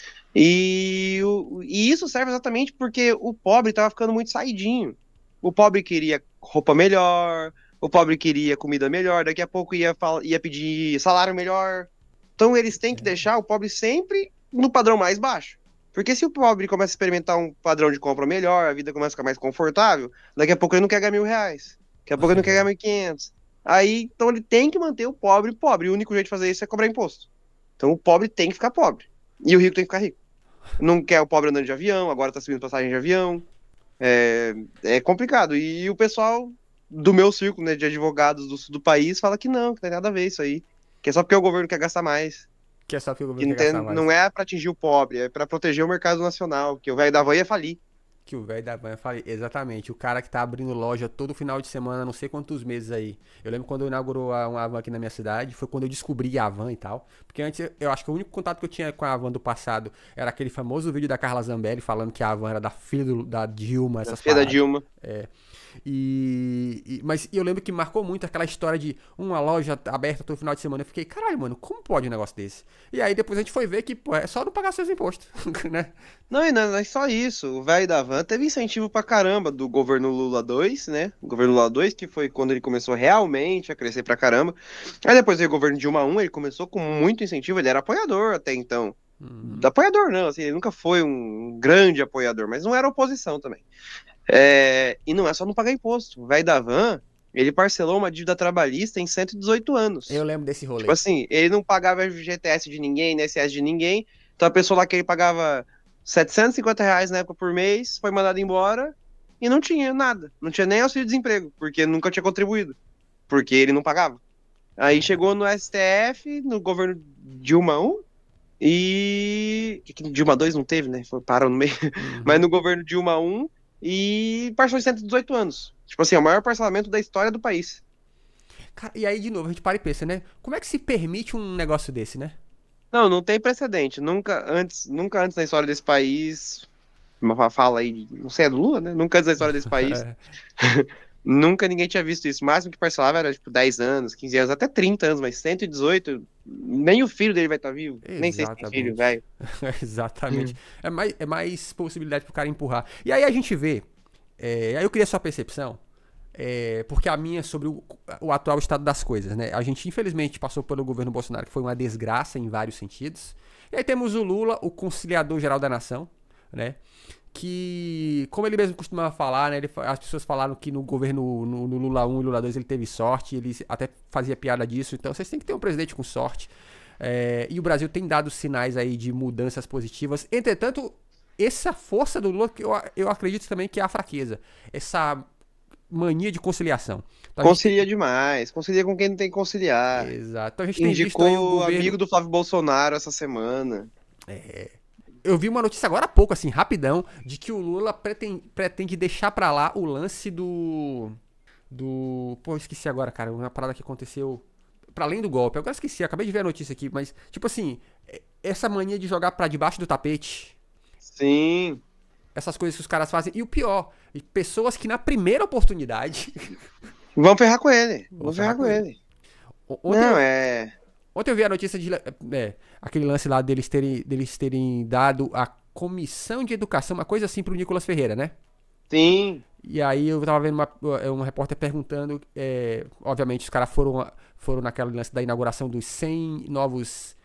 E isso serve exatamente porque o pobre tava ficando muito saidinho. O pobre queria roupa melhor, o pobre queria comida melhor, daqui a pouco ia pedir salário melhor. Então eles têm que deixar o pobre sempre no padrão mais baixo. Porque se o pobre começa a experimentar um padrão de compra melhor, a vida começa a ficar mais confortável, daqui a pouco ele não quer ganhar R$1.000. Daqui a pouco ele não quer ganhar 1.500. Aí, então ele tem que manter o pobre pobre. E o único jeito de fazer isso é cobrar imposto. Então o pobre tem que ficar pobre. E o rico tem que ficar rico. Não quer o pobre andando de avião, agora tá subindo passagem de avião. É complicado. E o pessoal do meu círculo, né, de advogados do sul do país fala que não tem nada a ver isso aí. Que é só porque o governo quer gastar mais. Que é só que o Que governo quer gastar mais. não é pra atingir o pobre, é pra proteger o mercado nacional, porque o velho da van ia falir. Que o velho da van falei, exatamente, o cara que tá abrindo loja todo final de semana, não sei quantos meses aí. Eu lembro quando inaugurou uma van aqui na minha cidade, foi quando eu descobri a van e tal. Porque antes, eu acho que o único contato que eu tinha com a van do passado era aquele famoso vídeo da Carla Zambelli falando que a van era da filha da Dilma, essas Filha da paradas. Dilma. Mas eu lembro que marcou muito aquela história de uma loja aberta todo final de semana. Eu fiquei, caralho, mano, como pode um negócio desse? E aí depois a gente foi ver que, pô, é só não pagar seus impostos, né? Não, e não é só isso. O velho da van teve incentivo pra caramba do governo Lula 2, né? O governo Lula 2, que foi quando ele começou realmente a crescer pra caramba. Aí depois veio o governo Dilma 1, ele começou com muito incentivo, ele era apoiador até então. Apoiador não, assim, ele nunca foi um grande apoiador, mas não era oposição também. E não é só não pagar imposto. O velho da van, ele parcelou uma dívida trabalhista em 118 anos. Eu lembro desse rolê. Tipo assim, ele não pagava FGTS de ninguém, INSS de ninguém. Então a pessoa lá que ele pagava R$750 na época por mês, foi mandada embora e não tinha nada. Não tinha nem auxílio-desemprego, porque nunca tinha contribuído. Porque ele não pagava. Aí chegou no STF, no governo Dilma 1, e... Dilma 2 não teve, né? Parou no meio. Mas no governo Dilma 1, e parcelou em 118 anos. Tipo assim, é o maior parcelamento da história do país. Cara, e aí, de novo, a gente para e pensa, né? Como é que se permite um negócio desse, né? Não tem precedente. Nunca antes na história desse país, uma fala aí, não sei, é do Lula, né? Nunca antes na história desse país, nunca ninguém tinha visto isso. O máximo que parcelava era tipo 10 anos, 15 anos, até 30 anos, mas 118, nem o filho dele vai estar vivo. Exatamente. Nem sei se tem filho, velho. Exatamente. É mais possibilidade pro cara empurrar. E aí a gente vê, aí eu queria sua percepção, porque a minha é sobre o atual estado das coisas, né? A gente, infelizmente, passou pelo governo Bolsonaro, que foi uma desgraça em vários sentidos. E aí temos o Lula, o conciliador geral da nação, né? Que, como ele mesmo costumava falar, né? As pessoas falaram que no governo, no Lula 1 e Lula 2, ele teve sorte, ele até fazia piada disso. Então, vocês têm que ter um presidente com sorte. E o Brasil tem dado sinais aí de mudanças positivas. Entretanto, essa força do Lula, que eu acredito também que é a fraqueza. mania de conciliação. Então, a gente Concilia demais. Concilia com quem não tem que conciliar. Exato. Então a gente tem visto aí o Indicou governo... amigo do Flávio Bolsonaro essa semana. Eu vi uma notícia agora há pouco, assim, rapidão, de que o Lula pretende deixar pra lá o lance do... Pô, eu esqueci agora, cara, uma parada que aconteceu pra além do golpe. Agora eu esqueci, acabei de ver a notícia aqui, mas, tipo assim, essa mania de jogar pra debaixo do tapete, Sim. essas coisas que os caras fazem, e o pior, pessoas que na primeira oportunidade... Vão ferrar com ele. Vão Vão ferrar com ele. Ontem, Não, é. ontem eu vi a notícia de aquele lance lá deles terem dado a comissão de educação, uma coisa assim pro Nicolas Ferreira, né? Sim. E aí eu tava vendo uma repórter perguntando, obviamente os caras foram naquela lance da inauguração dos 100 novos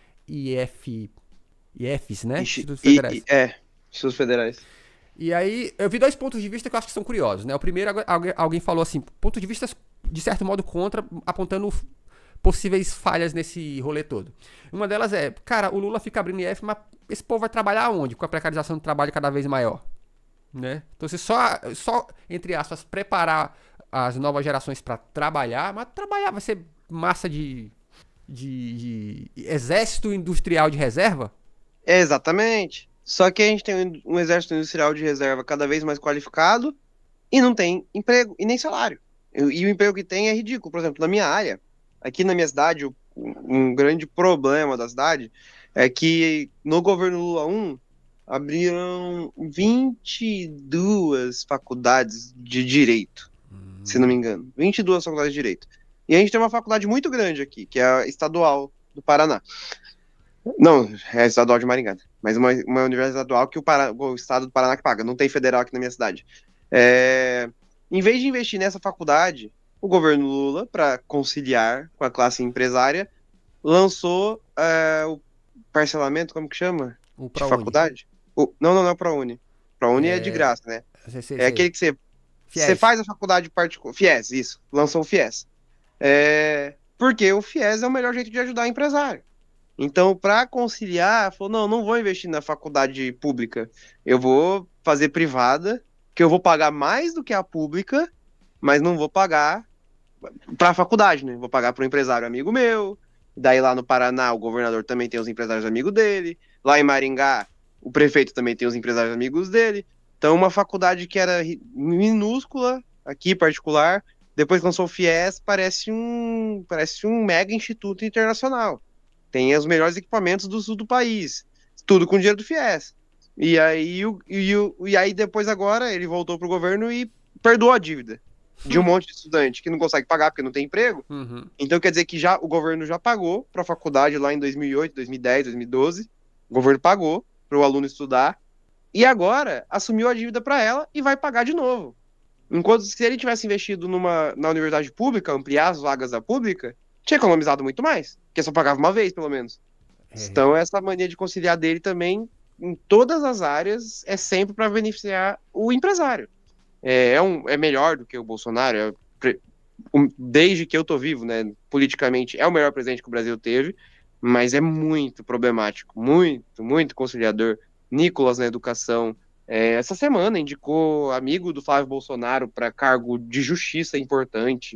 IFs, né? Institutos Federais. Institutos Federais. E aí eu vi dois pontos de vista que eu acho que são curiosos, né? O primeiro, alguém falou assim, ponto de vista de certo modo contra, apontando possíveis falhas nesse rolê todo. Uma delas é, cara, o Lula fica abrindo IF, mas esse povo vai trabalhar onde? Com a precarização do trabalho cada vez maior, né? Então você só entre aspas, preparar as novas gerações pra trabalhar, mas trabalhar vai ser massa de exército industrial de reserva? Exatamente. Só que a gente tem um exército industrial de reserva cada vez mais qualificado e não tem emprego e nem salário. E o emprego que tem é ridículo. Por exemplo, na minha área, aqui na minha cidade, um grande problema da cidade é que no governo Lula 1 abriram 22 faculdades de direito, se não me engano. 22 faculdades de direito. E a gente tem uma faculdade muito grande aqui, que é a Estadual do Paraná. Não, é a Estadual de Maringá, mas uma universidade estadual que o Estado do Paraná que paga, não tem federal aqui na minha cidade. Em vez de investir nessa faculdade, o governo Lula, para conciliar com a classe empresária, lançou o parcelamento, como que chama? O De ProUni. faculdade? Não é o ProUni. ProUni é de graça, né? Sei. Aquele que você FIES. faz a faculdade particular. FIES, isso. Lançou o FIES. Porque o FIES é o melhor jeito de ajudar o empresário. Então, para conciliar, falou, não vou investir na faculdade pública. Eu vou fazer privada, que eu vou pagar mais do que a pública, mas não vou pagar para a faculdade, né? Vou pagar para um empresário amigo meu. Daí lá no Paraná, o governador também tem os empresários amigos dele. Lá em Maringá, o prefeito também tem os empresários amigos dele. Então, uma faculdade que era minúscula, aqui particular, depois que lançou o FIES, parece um mega instituto internacional. Tem os melhores equipamentos do sul do país. Tudo com dinheiro do FIES. E aí depois agora ele voltou pro governo e perdoou a dívida de um monte de estudante que não consegue pagar porque não tem emprego. Uhum. Então quer dizer que o governo já pagou para a faculdade lá em 2008, 2010, 2012. O governo pagou para o aluno estudar. E agora assumiu a dívida para ela e vai pagar de novo. Enquanto se ele tivesse investido na universidade pública, ampliar as vagas da pública, tinha economizado muito mais, porque só pagava uma vez, pelo menos. Então, essa mania de conciliar dele também, em todas as áreas, é sempre para beneficiar o empresário. É melhor do que o Bolsonaro, desde que eu tô vivo, né, politicamente, é o melhor presidente que o Brasil teve, mas é muito problemático, muito, muito conciliador. Nicolas na educação, essa semana indicou amigo do Flávio Bolsonaro para cargo de justiça importante.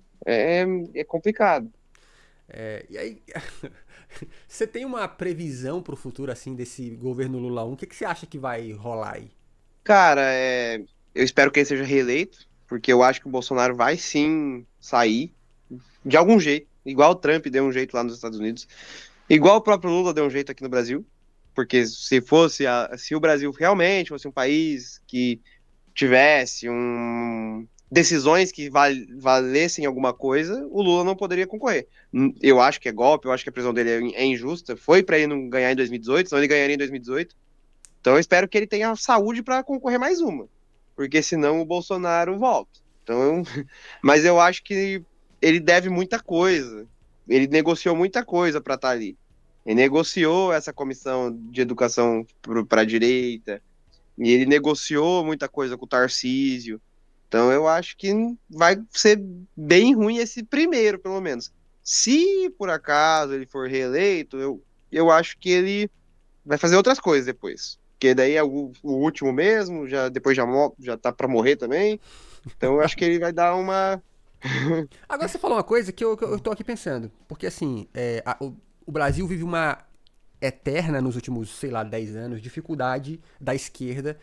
É complicado. E aí, você tem uma previsão pro futuro, assim, desse governo Lula 1? O que você acha que vai rolar aí? Cara, eu espero que ele seja reeleito, porque eu acho que o Bolsonaro vai sim sair de algum jeito, igual o Trump deu um jeito lá nos Estados Unidos, igual o próprio Lula deu um jeito aqui no Brasil, porque se o Brasil realmente fosse um país que tivesse decisões que valessem alguma coisa, o Lula não poderia concorrer. Eu acho que é golpe, eu acho que a prisão dele é injusta, foi para ele não ganhar em 2018, senão ele ganharia em 2018. Então eu espero que ele tenha saúde para concorrer mais uma, porque senão o Bolsonaro volta. Então, mas eu acho que ele deve muita coisa, ele negociou muita coisa para estar ali. Ele negociou essa comissão de educação para a direita, e ele negociou muita coisa com o Tarcísio. Então eu acho que vai ser bem ruim esse primeiro, pelo menos. Se por acaso ele for reeleito, eu acho que ele vai fazer outras coisas depois. porque daí é o último mesmo, já, depois já tá pra morrer também. Então eu acho que ele vai dar uma. Agora você falou uma coisa que eu tô aqui pensando. Porque assim, o Brasil vive uma eterna, nos últimos, sei lá, 10 anos, dificuldade da esquerda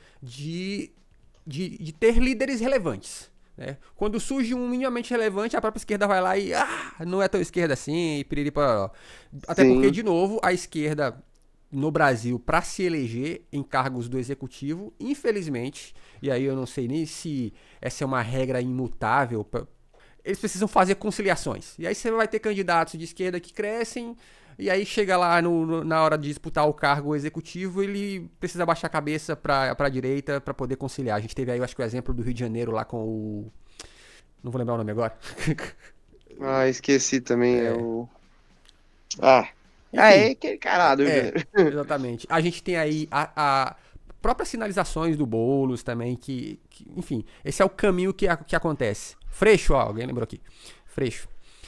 de ter líderes relevantes. Né? Quando surge um minimamente relevante, a própria esquerda vai lá e não é tão esquerda assim, e piriri pororó. Até Sim. porque, de novo, a esquerda no Brasil, para se eleger em cargos do executivo, infelizmente, e aí eu não sei nem se essa é uma regra imutável, eles precisam fazer conciliações. E aí você vai ter candidatos de esquerda que crescem, e aí chega lá na hora de disputar o cargo executivo, ele precisa baixar a cabeça pra direita pra poder conciliar. A gente teve aí, eu acho que o exemplo do Rio de Janeiro lá com o... Não vou lembrar o nome agora. Ah, esqueci também. É o. Ah. Enfim, É aquele caralho do Rio de Janeiro. exatamente. A gente tem aí a próprias sinalizações do Boulos também, enfim, esse é o caminho que acontece. Freixo, ó, alguém lembrou aqui. Freixo.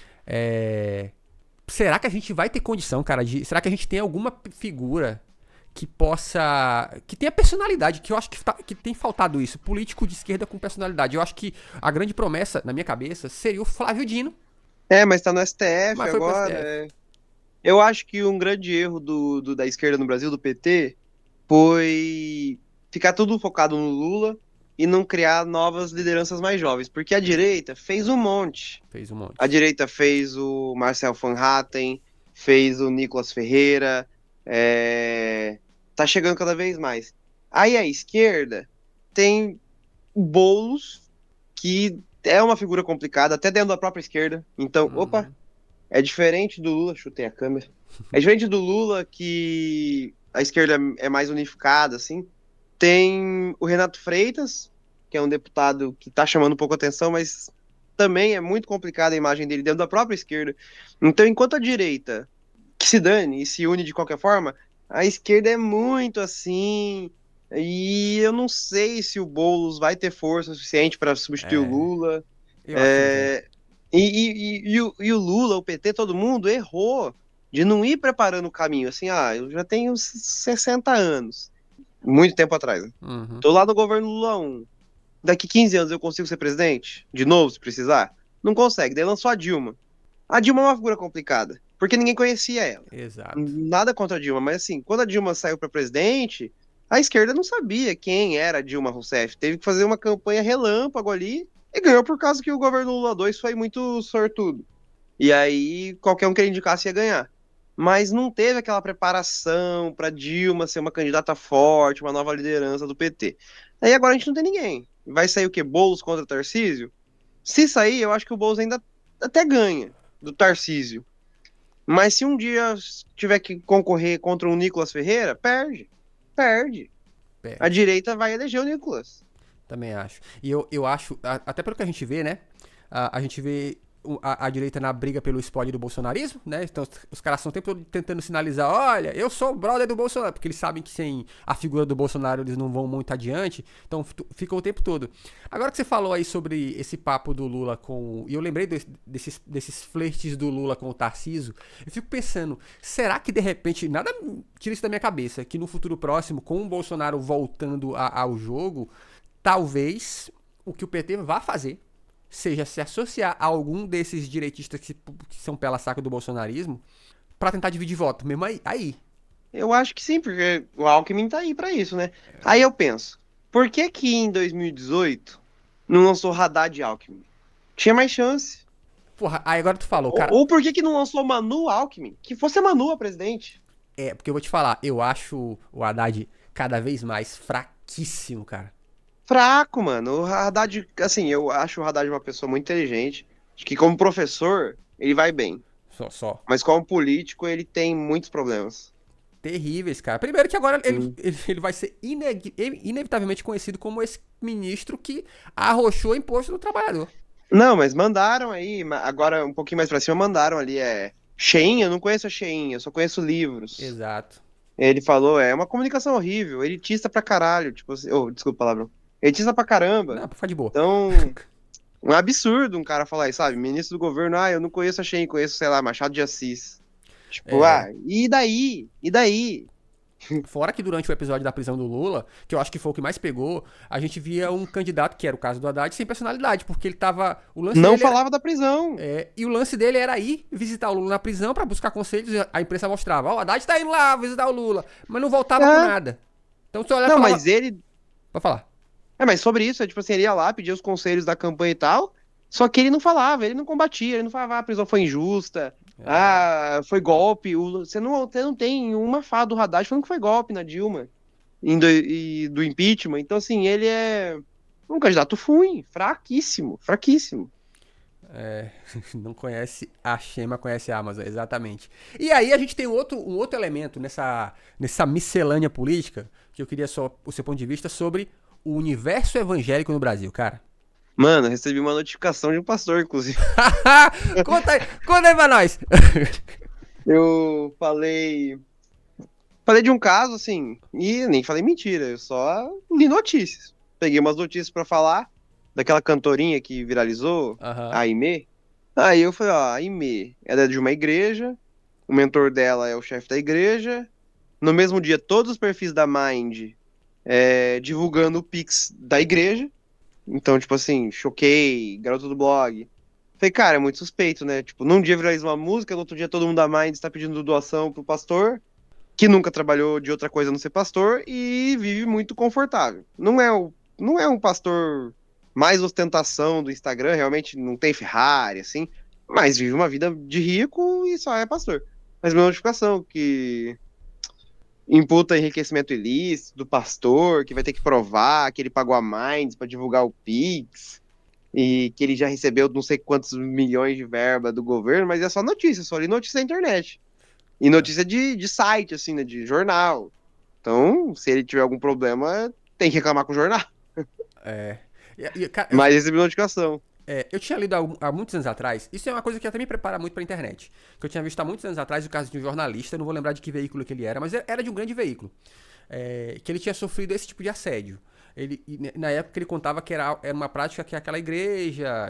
Será que a gente vai ter condição, cara, será que a gente tem alguma figura que possa... que tenha personalidade, que eu acho que tem faltado isso, político de esquerda com personalidade. Eu acho que a grande promessa, na minha cabeça, seria o Flávio Dino. Mas tá no STF Mas foi pro agora. STF. Eu acho que um grande erro da esquerda no Brasil, do PT, foi ficar tudo focado no Lula e não criar novas lideranças mais jovens. Porque a direita fez um monte. Fez um monte. A direita fez o Marcel Van Hatten, fez o Nicolas Ferreira, tá chegando cada vez mais. Aí a esquerda tem o Boulos, que é uma figura complicada, até dentro da própria esquerda. Então, opa, é diferente do Lula, chutei a câmera. É diferente do Lula, que a esquerda é mais unificada, assim. Tem o Renato Freitas, que é um deputado que tá chamando um pouco a atenção, mas também é muito complicada a imagem dele dentro da própria esquerda. Então, enquanto a direita, que se dane e se une de qualquer forma, a esquerda é muito assim. E eu não sei se o Boulos vai ter força suficiente para substituir o Lula. Eu acho que E o Lula, o PT, todo mundo errou de não ir preparando o caminho. Assim, eu já tenho 60 anos. Muito tempo atrás. Né? Tô lá no governo Lula 1. Daqui 15 anos eu consigo ser presidente? De novo, se precisar? Não consegue. Daí lançou a Dilma. A Dilma é uma figura complicada, porque ninguém conhecia ela. Exato. Nada contra a Dilma, mas assim, quando a Dilma saiu para presidente, a esquerda não sabia quem era a Dilma Rousseff. Teve que fazer uma campanha relâmpago ali e ganhou por causa que o governo Lula 2 foi muito sortudo. E aí, qualquer um que ele indicasse ia ganhar. Mas não teve aquela preparação para Dilma ser uma candidata forte, uma nova liderança do PT. Aí agora a gente não tem ninguém. Vai sair o quê? Boulos contra Tarcísio? Se sair, eu acho que o Boulos ainda até ganha do Tarcísio. Mas se um dia tiver que concorrer contra o Nicolas Ferreira, perde. A direita vai eleger o Nicolas. Também acho. E eu acho, até pelo que a gente vê, né? A gente vê a direita na briga pelo espólio do bolsonarismo, né? Então os caras estão o tempo todo tentando sinalizar, olha, eu sou o brother do Bolsonaro, porque eles sabem que sem a figura do Bolsonaro eles não vão muito adiante, então ficam o tempo todo. Agora que você falou aí sobre esse papo do Lula e eu lembrei desses flertes do Lula com o Tarcísio, eu fico pensando, será que de repente, nada tira isso da minha cabeça, que no futuro próximo, com o Bolsonaro voltando ao jogo, talvez o que o PT vá fazer seja se associar a algum desses direitistas que são pela saco do bolsonarismo pra tentar dividir voto, mesmo aí. Eu acho que sim, porque o Alckmin tá aí pra isso, né? Aí eu penso, por que em 2018 não lançou Haddad e Alckmin? Tinha mais chance. Porra, aí agora tu falou, cara... Ou por que não lançou Manu Alckmin? Que fosse a Manu a presidente. Porque eu vou te falar, eu acho o Haddad cada vez mais fraquíssimo, cara. Fraco, mano. O Haddad, assim, eu acho o Haddad uma pessoa muito inteligente. Acho que como professor, ele vai bem. Só. Mas como político, ele tem muitos problemas. Terríveis, cara. Primeiro que agora ele vai ser inevitavelmente conhecido como esse ministro que arrochou o imposto do trabalhador. Não, mas mandaram aí, agora um pouquinho mais pra cima, mandaram ali, Shein, eu não conheço a Shein, eu só conheço livros. Exato. Ele falou, é uma comunicação horrível, elitista pra caralho, tipo assim, desculpa a palavrão. Elitista pra caramba. Não, ficar de boa. Então, um absurdo um cara falar isso, sabe? Ministro do governo, eu não conheço a Shein, conheço, sei lá, Machado de Assis. Tipo, e daí? E daí? Fora que durante o episódio da prisão do Lula, que eu acho que foi o que mais pegou, a gente via um candidato, que era o caso do Haddad, sem personalidade, porque ele tava... O lance Não dele falava da prisão. e o lance dele era ir visitar o Lula na prisão pra buscar conselhos, e a imprensa mostrava, ó, o Haddad tá indo lá visitar o Lula, mas não voltava com nada. Então você olha e Não, falava... mas ele... Pode falar. Mas sobre isso, tipo assim, ele ia lá, pedia os conselhos da campanha e tal, só que ele não falava, ele não combatia, ele não falava, a prisão foi injusta, foi golpe, você não tem uma fala do Haddad falando que foi golpe na Dilma, e do impeachment, então assim, ele é um candidato ruim, fraquíssimo. Não conhece a Xema, conhece a Amazon, exatamente. E aí a gente tem um outro elemento nessa miscelânea política, que eu queria só o seu ponto de vista sobre o universo evangélico no Brasil, cara. Mano, eu recebi uma notificação de um pastor, inclusive. conta aí pra nós. Eu falei de um caso, assim, e nem falei mentira, eu só li notícias. Peguei umas notícias pra falar daquela cantorinha que viralizou, a Aimee. Aí eu falei, ó, a Aimee é de uma igreja, o mentor dela é o chefe da igreja. No mesmo dia, todos os perfis da Mind divulgando o Pix da igreja. Então, tipo assim, choquei, garoto do blog. Falei, cara, é muito suspeito, né? Tipo, num dia viraliza uma música, no outro dia todo mundo da Mind está pedindo doação pro pastor, que nunca trabalhou de outra coisa a não ser pastor, e vive muito confortável. Não é um pastor mais ostentação do Instagram, realmente não tem Ferrari, assim, mas vive uma vida de rico e só é pastor. Mas uma notificação que imputa enriquecimento ilícito do pastor, que vai ter que provar que ele pagou a Minds para divulgar o Pix, e que ele já recebeu não sei quantos milhões de verba do governo, mas é só notícia, só li notícia da internet. E notícia de site, assim, né, de jornal. Então, se ele tiver algum problema, tem que reclamar com o jornal. Mas recebi notificação. Eu tinha lido há muitos anos atrás, isso é uma coisa que até me prepara muito pra internet, que eu tinha visto há muitos anos atrás o caso de um jornalista, não vou lembrar de que veículo que ele era, mas era de um grande veículo, que ele tinha sofrido esse tipo de assédio. Na época ele contava que era uma prática que aquela igreja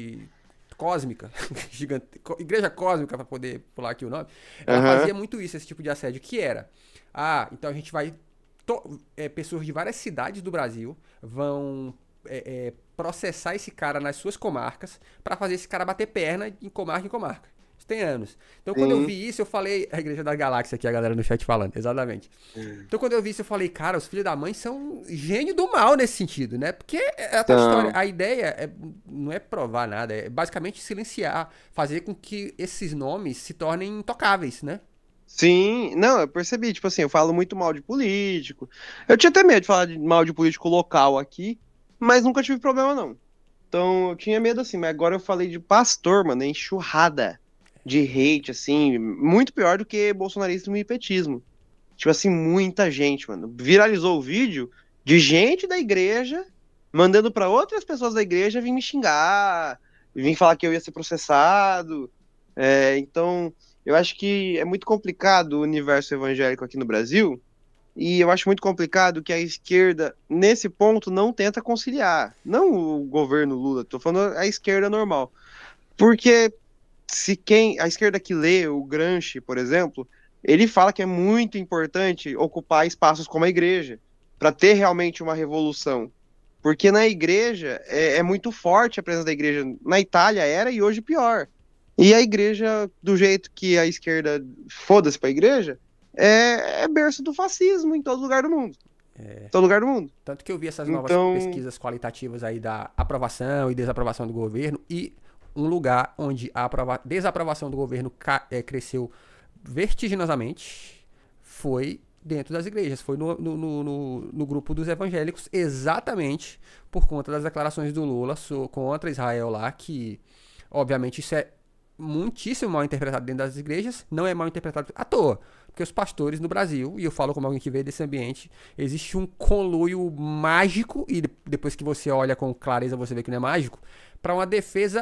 cósmica, igreja cósmica, pra poder pular aqui o nome, ela fazia muito isso, esse tipo de assédio, que era, então a gente vai, pessoas de várias cidades do Brasil vão processar esse cara nas suas comarcas pra fazer esse cara bater perna em comarca em comarca. Isso tem anos. Então quando eu vi isso, eu falei... A Igreja da Galáxia aqui, a galera no chat falando, exatamente. Então quando eu vi isso, eu falei, cara, os filhos da mãe são gênio do mal nesse sentido, né? Porque é outra história. A ideia não é provar nada, é basicamente silenciar, fazer com que esses nomes se tornem intocáveis, né? Sim, não, eu percebi, tipo assim, eu falo muito mal de político. Eu tinha até medo de falar mal de político local aqui, mas nunca tive problema, não. Então, eu tinha medo, assim, mas agora eu falei de pastor, mano, enxurrada de hate, assim, muito pior do que bolsonarismo e petismo. Tipo assim, muita gente, mano. Viralizou o vídeo de gente da igreja mandando pra outras pessoas da igreja vir me xingar, vir falar que eu ia ser processado. Então, eu acho que é muito complicado o universo evangélico aqui no Brasil. E eu acho muito complicado que a esquerda, nesse ponto, não tenta conciliar. Não o governo Lula, tô falando a esquerda normal. Porque a esquerda que lê o Gramsci, por exemplo, ele fala que é muito importante ocupar espaços como a igreja, para ter realmente uma revolução. Porque na igreja é muito forte a presença da igreja. Na Itália era e hoje pior. E a igreja, do jeito que a esquerda foda-se pra igreja, é berço do fascismo em todo lugar do mundo. Todo lugar do mundo. Tanto que eu vi essas novas pesquisas qualitativas aí da aprovação e desaprovação do governo, e um lugar onde a desaprovação do governo cresceu vertiginosamente foi dentro das igrejas, foi no grupo dos evangélicos, exatamente por conta das declarações do Lula contra Israel lá, que obviamente isso é muitíssimo mal interpretado dentro das igrejas, não é mal interpretado à toa, porque os pastores no Brasil, e eu falo como alguém que veio desse ambiente, existe um conluio mágico, e depois que você olha com clareza você vê que não é mágico, para uma defesa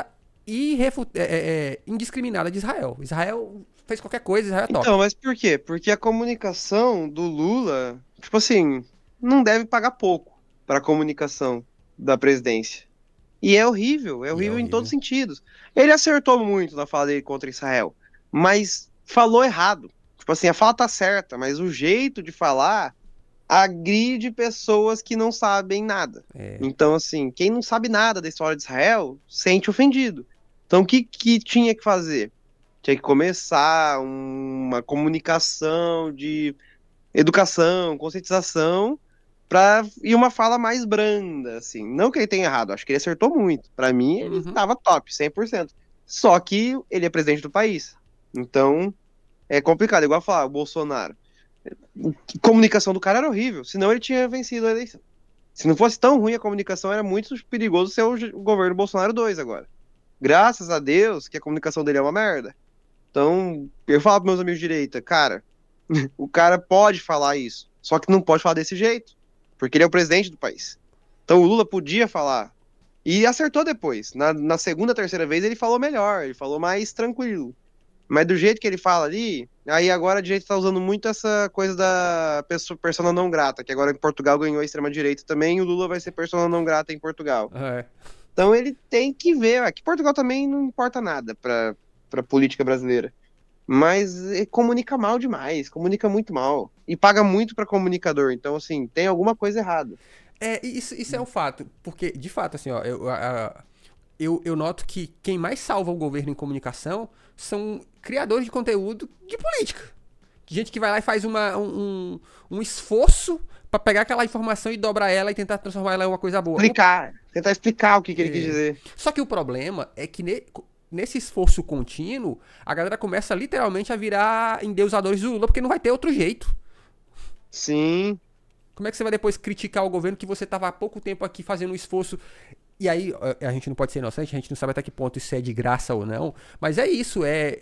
indiscriminada de Israel. Israel fez qualquer coisa, Israel é top. Então, mas por quê? Porque a comunicação do Lula, tipo assim, não deve pagar pouco para a comunicação da presidência. E é horrível em todos os sentidos. Ele acertou muito na fala dele contra Israel, mas falou errado. Tipo assim, a fala tá certa, mas o jeito de falar agride pessoas que não sabem nada. É. Então, assim, quem não sabe nada da história de Israel sente ofendido. Então, o que tinha que fazer? Tinha que começar uma comunicação de educação, conscientização, e uma fala mais branda, assim. Não que ele tenha errado, acho que ele acertou muito. Pra mim, ele Uhum. estava top, 100%. Só que ele é presidente do país. Então, é complicado. Igual falar, o Bolsonaro. A comunicação do cara era horrível, senão ele tinha vencido a eleição. Se não fosse tão ruim a comunicação, era muito perigoso ser o governo Bolsonaro 2 agora. Graças a Deus que a comunicação dele é uma merda. Então, eu falo pros meus amigos de direita, cara, o cara pode falar isso, só que não pode falar desse jeito, porque ele é o presidente do país. Então o Lula podia falar, e acertou depois. Na segunda, terceira vez ele falou melhor, ele falou mais tranquilo. Mas do jeito que ele fala ali, aí agora a direita tá usando muito essa coisa da persona não grata, que agora em Portugal ganhou a extrema-direita também, e o Lula vai ser persona não grata em Portugal. É. Então ele tem que ver, que Portugal também não importa nada pra política brasileira. Mas comunica mal demais, comunica muito mal. E paga muito pra comunicador, então assim, tem alguma coisa errada. Isso é um fato, porque, de fato, assim, ó, eu noto que quem mais salva o governo em comunicação são criadores de conteúdo de política. Gente que vai lá e faz um esforço pra pegar aquela informação e dobrar ela e tentar transformar ela em uma coisa boa. Tentar explicar o que ele quis dizer. Só que o problema é que nesse esforço contínuo, a galera começa literalmente a virar endeusadores do Lula, porque não vai ter outro jeito. Sim. Como é que você vai depois criticar o governo que você estava há pouco tempo aqui fazendo um esforço? E aí, a gente não pode ser inocente, a gente não sabe até que ponto isso é de graça ou não. Mas é isso,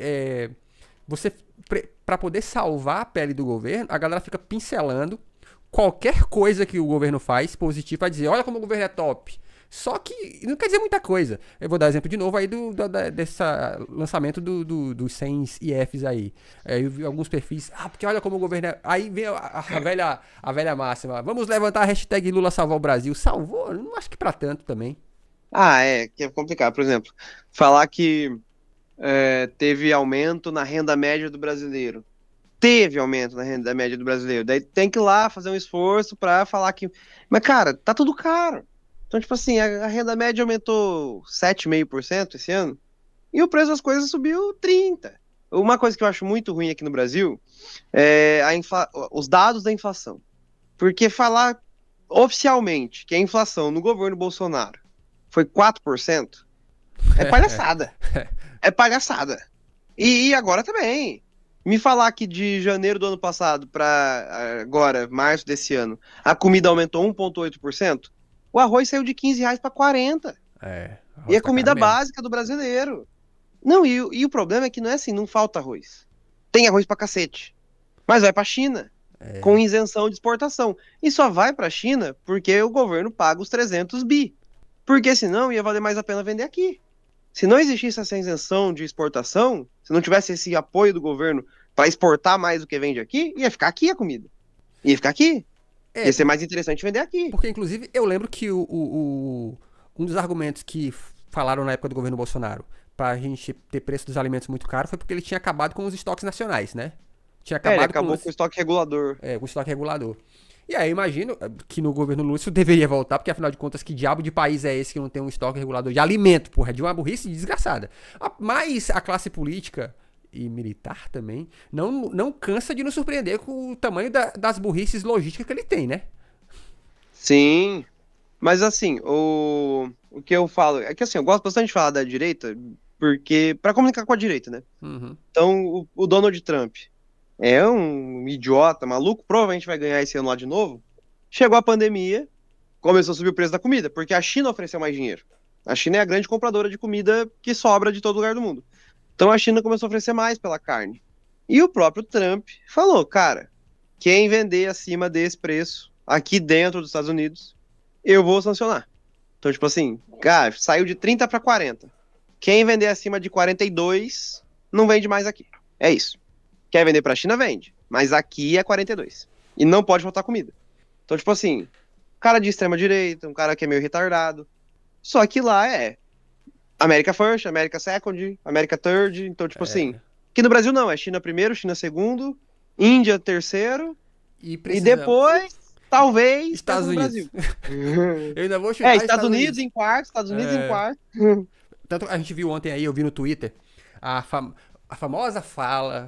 você, para poder salvar a pele do governo, a galera fica pincelando qualquer coisa que o governo faz positivo para dizer, olha como o governo é top. Só que não quer dizer muita coisa. Eu vou dar exemplo de novo aí desse lançamento dos 100 IFs aí. Eu vi alguns perfis, porque olha como o governo é... Aí vem a velha máxima, vamos levantar a hashtag Lula salvar o Brasil. Salvou? Não acho que pra tanto também. Que é complicado. Por exemplo, falar que teve aumento na renda média do brasileiro. Teve aumento na renda média do brasileiro. Daí tem que ir lá fazer um esforço pra falar que... Mas, cara, tá tudo caro. Então, tipo assim, a renda média aumentou 7,5% esse ano e o preço das coisas subiu 30%. Uma coisa que eu acho muito ruim aqui no Brasil é os dados da inflação. Porque falar oficialmente que a inflação no governo Bolsonaro foi 4% é palhaçada. É palhaçada. E agora também. Me falar que de janeiro do ano passado para agora, março desse ano, a comida aumentou 1,8%. O arroz saiu de R$15 para 40. E é comida básica do brasileiro. Não, e o problema é que não é assim, não falta arroz. Tem arroz pra cacete. Mas vai pra China, com isenção de exportação. E só vai pra China porque o governo paga os 300 bi. Porque senão ia valer mais a pena vender aqui. Se não existisse essa isenção de exportação, se não tivesse esse apoio do governo para exportar mais do que vende aqui, ia ficar aqui a comida. Ia ficar aqui. Ia ser mais interessante vender aqui. Porque, inclusive, eu lembro que um dos argumentos que falaram na época do governo Bolsonaro pra gente ter preço dos alimentos muito caro foi porque ele tinha acabado com os estoques nacionais, né? Tinha acabado ele acabou com o estoque regulador. Com o estoque regulador. E aí, imagino que no governo Lula isso deveria voltar, porque afinal de contas, que diabo de país é esse que não tem um estoque regulador de alimento? Porra, é de uma burrice desgraçada. Mas a classe política e militar também não cansa de nos surpreender com o tamanho das burrices logísticas que ele tem, né? Sim, mas assim, o que eu falo é que assim, eu gosto bastante de falar da direita, porque para comunicar com a direita, né? Uhum. Então, o Donald Trump é um idiota, maluco, provavelmente vai ganhar esse ano lá de novo. Chegou a pandemia, começou a subir o preço da comida, porque a China ofereceu mais dinheiro. A China é a grande compradora de comida que sobra de todo lugar do mundo. Então a China começou a oferecer mais pela carne. E o próprio Trump falou, cara, quem vender acima desse preço aqui dentro dos Estados Unidos, eu vou sancionar. Então, tipo assim, cara, saiu de 30 para 40. Quem vender acima de 42 não vende mais aqui. É isso. Quer vender pra China, vende. Mas aqui é 42. E não pode faltar comida. Então, tipo assim, cara de extrema direita, um cara que é meio retardado. Só que lá é America First, America Second, America Third. Então, tipo assim, aqui no Brasil não, é China primeiro, China segundo, Índia terceiro, e precisamos. depois, talvez, Estados pensa no Unidos. Brasil. Eu ainda vou chutar Estados Unidos em quarto, Estados Unidos em quarto. Tanto a gente viu ontem aí, eu vi no Twitter, a famosa fala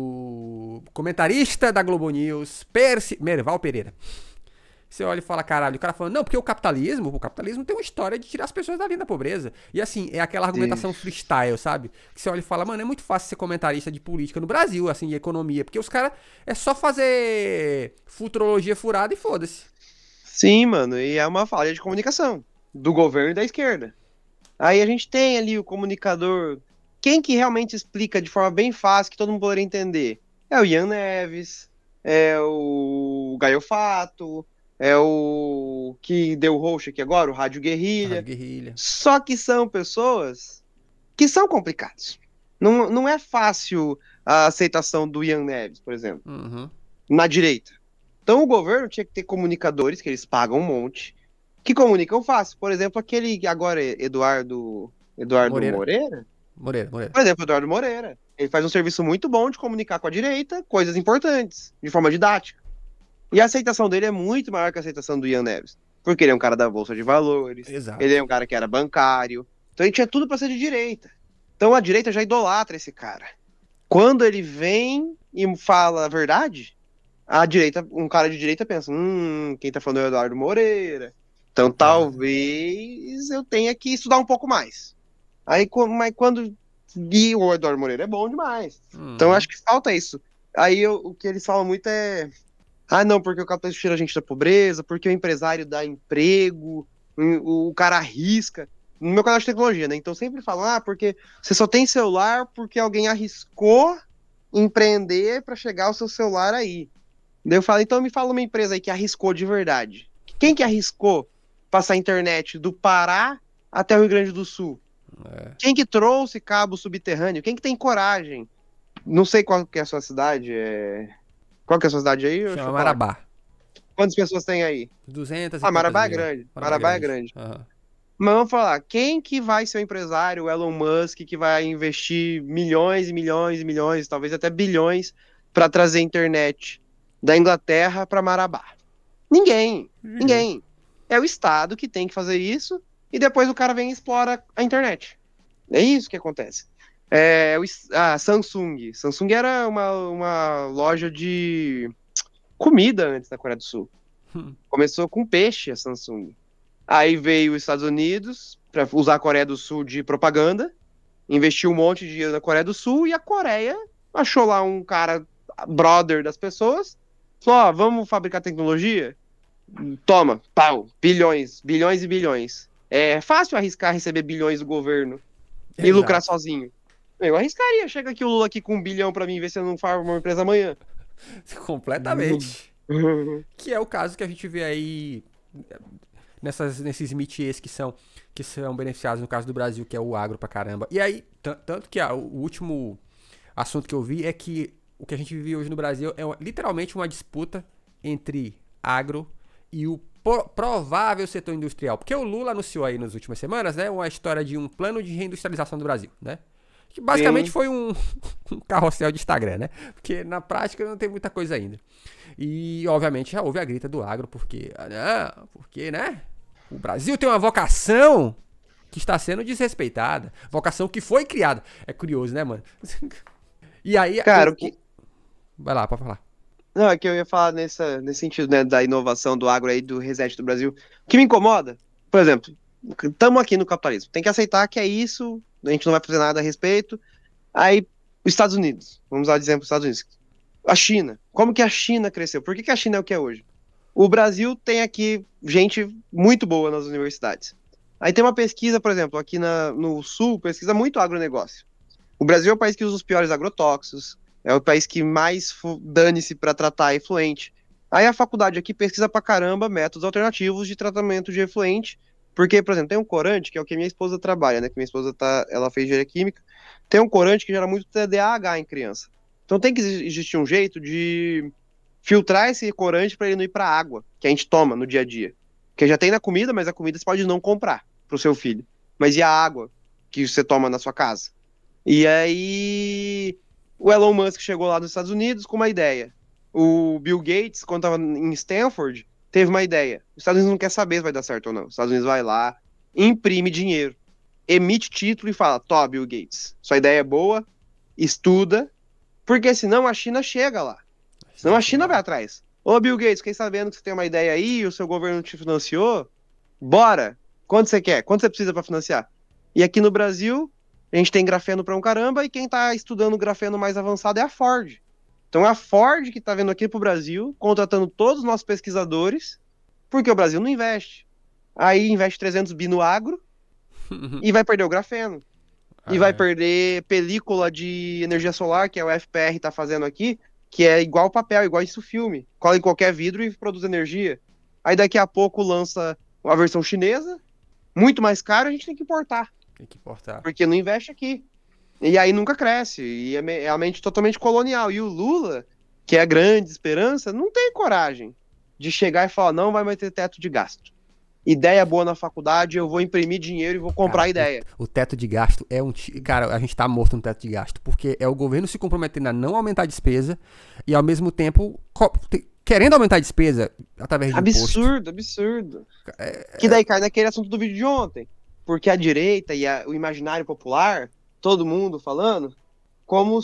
do comentarista da Globo News, Merval Pereira. Você olha e fala, caralho, o cara falando, não, porque o capitalismo tem uma história de tirar as pessoas da linha da pobreza. E assim, é aquela argumentação freestyle, sabe? Que você olha e fala, mano, é muito fácil ser comentarista de política no Brasil, assim, de economia, porque os caras é só fazer futurologia furada e foda-se. Sim, mano, e é uma falha de comunicação do governo e da esquerda. Aí a gente tem ali o comunicador, quem que realmente explica de forma bem fácil, que todo mundo poderia entender? É o Ian Neves, é o Gaio Fato, é o que deu o host aqui agora, o Rádio Guerrilha. Só que são pessoas que são complicadas. Não é fácil a aceitação do Ian Neves, por exemplo, na direita. Então o governo tinha que ter comunicadores, que eles pagam um monte, que comunicam fácil. Por exemplo, aquele agora, Eduardo Moreira? Moreira. Por exemplo, Eduardo Moreira. Ele faz um serviço muito bom de comunicar com a direita coisas importantes, de forma didática. E a aceitação dele é muito maior que a aceitação do Ian Neves. Porque ele é um cara da Bolsa de Valores. Exato. Ele é um cara que era bancário. Então ele tinha tudo pra ser de direita. Então a direita já idolatra esse cara. Quando ele vem e fala a verdade, a direita, um cara de direita pensa, quem tá falando é o Eduardo Moreira. Então talvez eu tenha que estudar um pouco mais. Aí, mas quando... E o Eduardo Moreira é bom demais. Então eu acho que falta isso. Aí o que eles falam muito é... não, porque o capitalismo tira a gente da pobreza, porque o empresário dá emprego, o cara arrisca. No meu canal de tecnologia, né? Então sempre falam, porque você só tem celular porque alguém arriscou empreender para chegar ao seu celular aí. Daí eu falo, então me fala uma empresa aí que arriscou de verdade. Quem que arriscou passar a internet do Pará até o Rio Grande do Sul? Quem que trouxe cabo subterrâneo? Quem que tem coragem? Não sei qual que é a sua cidade, Qual que é a sua cidade aí? Chama Marabá. Quantas pessoas tem aí? 200 Marabá é grande. Marabá é grande. Mas vamos falar, quem que vai ser o empresário, o Elon Musk, que vai investir milhões e milhões e milhões, talvez até bilhões, para trazer internet da Inglaterra para Marabá? Ninguém. É o Estado que tem que fazer isso e depois o cara vem e explora a internet. É isso que acontece. A Samsung. Samsung era uma loja de comida antes da Coreia do Sul. Começou com peixe a Samsung. Aí veio os Estados Unidos para usar a Coreia do Sul de propaganda, investiu um monte de dinheiro na Coreia do Sul e a Coreia achou lá um cara brother das pessoas, falou, vamos fabricar tecnologia? Toma, pau, bilhões e bilhões. É fácil arriscar receber bilhões do governo e lucrar sozinho. Eu arriscaria, chega aqui o Lula aqui com 1 bilhão pra mim, ver se eu não faço uma empresa amanhã. Completamente. Que é o caso que a gente vê aí nesses métiers que são beneficiados no caso do Brasil, que é o agro pra caramba. E aí, tanto que o último assunto que eu vi é que o que a gente vive hoje no Brasil é literalmente uma disputa entre agro e o provável setor industrial. Porque o Lula anunciou aí nas últimas semanas, né, uma história de um plano de reindustrialização do Brasil, né? Que basicamente foi um carrossel de Instagram, né? Porque na prática não tem muita coisa ainda. E, obviamente, já houve a grita do agro, porque, né? O Brasil tem uma vocação que está sendo desrespeitada. Vocação que foi criada. É curioso, né, mano? E aí... Cara, Vai lá, pode falar. Não, é que eu ia falar nesse sentido, né, da inovação do agro aí, do reset do Brasil. O que me incomoda, por exemplo, estamos aqui no capitalismo. Tem que aceitar que é isso, a gente não vai fazer nada a respeito. Aí, os Estados Unidos, vamos dar exemplo dos Estados Unidos. A China, como que a China cresceu? Por que a China é o que é hoje? O Brasil tem aqui gente muito boa nas universidades. Aí tem uma pesquisa, por exemplo, aqui no Sul, pesquisa muito agronegócio. O Brasil é o país que usa os piores agrotóxicos, é o país que mais dane-se para tratar efluente. Aí a faculdade aqui pesquisa pra caramba métodos alternativos de tratamento de efluente, porque, por exemplo, tem um corante, que é o que minha esposa trabalha, né, que minha esposa ela fez engenharia química, tem um corante que gera muito TDAH em criança. Então tem que existir um jeito de filtrar esse corante para ele não ir para a água, que a gente toma no dia a dia. Porque já tem na comida, mas a comida você pode não comprar para o seu filho. Mas e a água que você toma na sua casa? E aí O Elon Musk chegou lá nos Estados Unidos com uma ideia. O Bill Gates, quando estava em Stanford, teve uma ideia. Os Estados Unidos não quer saber se vai dar certo ou não. Os Estados Unidos vai lá, imprime dinheiro, emite título e fala: Tó, Bill Gates, sua ideia é boa, estuda, porque senão a China chega lá. Senão a China vai atrás. Ô, Bill Gates, fiquei sabendo que você tem uma ideia aí, o seu governo te financiou, bora! Quanto você quer? Quanto você precisa para financiar? E aqui no Brasil, a gente tem grafeno pra um caramba, e quem tá estudando grafeno mais avançado é a Ford. Então é a Ford que tá vindo aqui pro Brasil, contratando todos os nossos pesquisadores, porque o Brasil não investe. Aí investe 300 bi no agro, e vai perder o grafeno. E vai perder película de energia solar, que é o FPR tá fazendo aqui, que é igual papel, igual isso filme. Cola em qualquer vidro e produz energia. Aí daqui a pouco lança a versão chinesa, muito mais caro, a gente tem que importar. Tem que importar. Porque não investe aqui. E aí nunca cresce. E é a mente totalmente colonial. E o Lula, que é a grande esperança, não tem coragem de chegar e falar: não vai mais ter teto de gasto. Ideia boa na faculdade, eu vou imprimir dinheiro e vou comprar Cara, ideia. O teto de gasto é Cara, a gente tá morto no teto de gasto. Porque é o governo se comprometendo a não aumentar a despesa e, ao mesmo tempo, querendo aumentar a despesa através de imposto. Absurdo. Que daí cai naquele assunto do vídeo de ontem. Porque a direita e o imaginário popular, todo mundo falando, como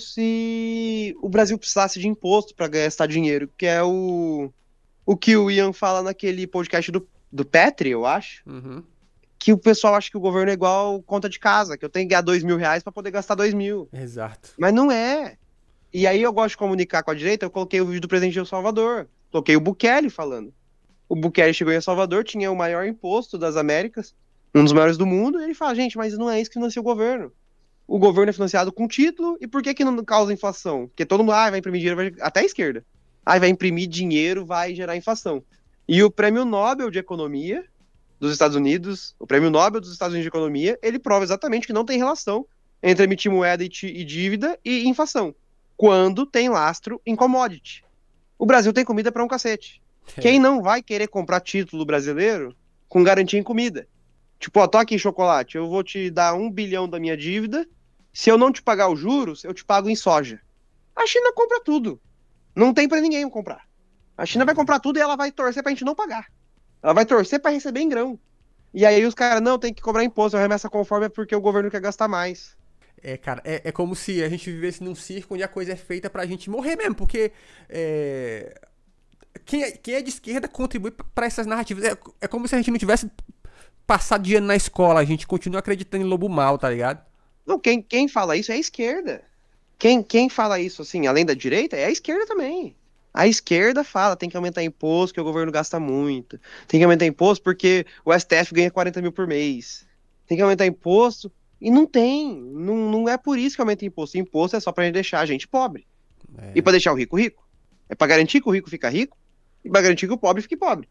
se o Brasil precisasse de imposto para gastar dinheiro, que é o que o Ian fala naquele podcast do Petri, eu acho, que o pessoal acha que o governo é igual conta de casa, que eu tenho que ganhar R$2.000 para poder gastar 2.000. Exato. Mas não é. E aí eu gosto de comunicar com a direita, eu coloquei o vídeo do presidente de El Salvador, coloquei o Bukele falando. O Bukele chegou em El Salvador, tinha o maior imposto das Américas, um dos maiores do mundo, e ele fala: gente, mas não é isso que financia o governo. O governo é financiado com título, e por que não causa inflação? Porque todo mundo, vai imprimir dinheiro, até a esquerda. Vai imprimir dinheiro, vai gerar inflação. E o Prêmio Nobel de Economia dos Estados Unidos, o Prêmio Nobel dos Estados Unidos de Economia, ele prova exatamente que não tem relação entre emitir moeda e dívida e inflação, quando tem lastro em commodity. O Brasil tem comida para um cacete. Quem não vai querer comprar título brasileiro com garantia em comida? Tipo, tô aqui chocolate, eu vou te dar 1 bilhão da minha dívida, se eu não te pagar os juros, eu te pago em soja. A China compra tudo. Não tem pra ninguém comprar. A China vai comprar tudo e ela vai torcer pra gente não pagar. Ela vai torcer pra receber em grão. E aí os caras, não, tem que cobrar imposto, a remessa conforme é porque o governo quer gastar mais. Cara, é como se a gente vivesse num circo onde a coisa é feita pra gente morrer mesmo, porque quem é de esquerda contribui pra essas narrativas. É como se a gente não tivesse passado de ano na escola, a gente continua acreditando em lobo mau, tá ligado? Não, quem fala isso é a esquerda. Quem fala isso, assim, além da direita, é a esquerda também. A esquerda fala: tem que aumentar imposto, que o governo gasta muito. Tem que aumentar imposto porque o STF ganha 40 mil por mês. Tem que aumentar imposto. E não tem. Não é por isso que aumenta imposto. Imposto é só pra deixar a gente pobre. E pra deixar o rico rico. É pra garantir que o rico fica rico e pra garantir que o pobre fique pobre.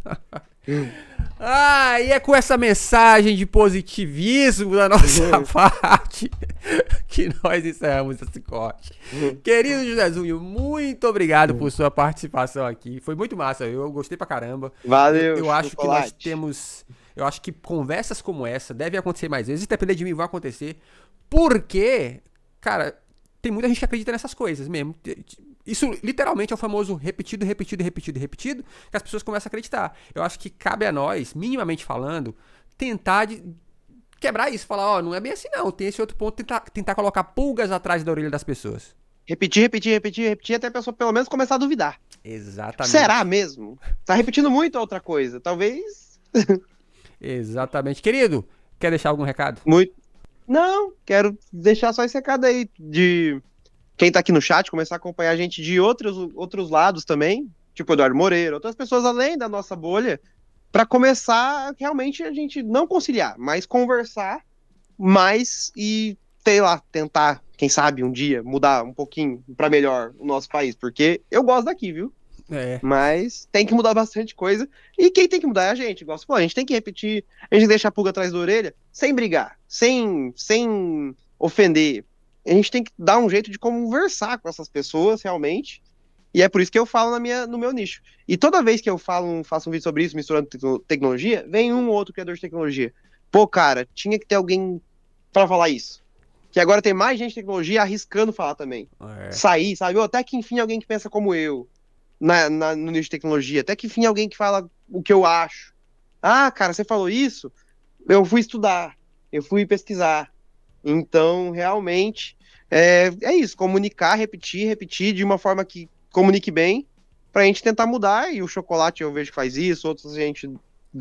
E é com essa mensagem de positivismo da nossa parte que nós encerramos esse corte. Querido José Júnior, muito obrigado por sua participação aqui. Foi muito massa, eu gostei pra caramba. Valeu, eu acho que nós temos... Eu acho que conversas como essa devem acontecer mais vezes. Se depender de mim, vai acontecer. Porque, cara, tem muita gente que acredita nessas coisas mesmo. Isso literalmente é o famoso repetido, que as pessoas começam a acreditar. Eu acho que cabe a nós, minimamente falando, tentar quebrar isso. Falar, não é bem assim não. Tem esse outro ponto, tentar colocar pulgas atrás da orelha das pessoas. Repetir, até a pessoa pelo menos começar a duvidar. Exatamente. Será mesmo? Tá repetindo muito outra coisa. Talvez... Exatamente. Querido, quer deixar algum recado? Não, quero deixar só esse recado aí de quem tá aqui no chat, começar a acompanhar a gente de outros lados também, tipo Eduardo Moreira, outras pessoas além da nossa bolha, pra começar realmente a gente não conciliar, mas conversar mais e, sei lá, tentar, quem sabe, um dia mudar um pouquinho pra melhor o nosso país, porque eu gosto daqui, viu? Mas tem que mudar bastante coisa. E quem tem que mudar é a gente. Igual você falou, a gente tem que repetir, a gente deixa a pulga atrás da orelha, sem brigar, sem ofender. A gente tem que dar um jeito de conversar com essas pessoas realmente. E é por isso que eu falo no meu nicho. E toda vez que eu faço um vídeo sobre isso, misturando tecnologia, vem um ou outro criador de tecnologia. Pô, cara, tinha que ter alguém pra falar isso. que agora tem mais gente de tecnologia arriscando falar também. Sair, sabe? Até que enfim alguém que pensa como eu no nicho de tecnologia. Até que enfim alguém que fala o que eu acho. Ah, cara, você falou isso? Eu fui estudar, eu fui pesquisar. Então, realmente, é isso. Comunicar, repetir de uma forma que comunique bem pra gente tentar mudar. E o Chocolate eu vejo que faz isso, outros gente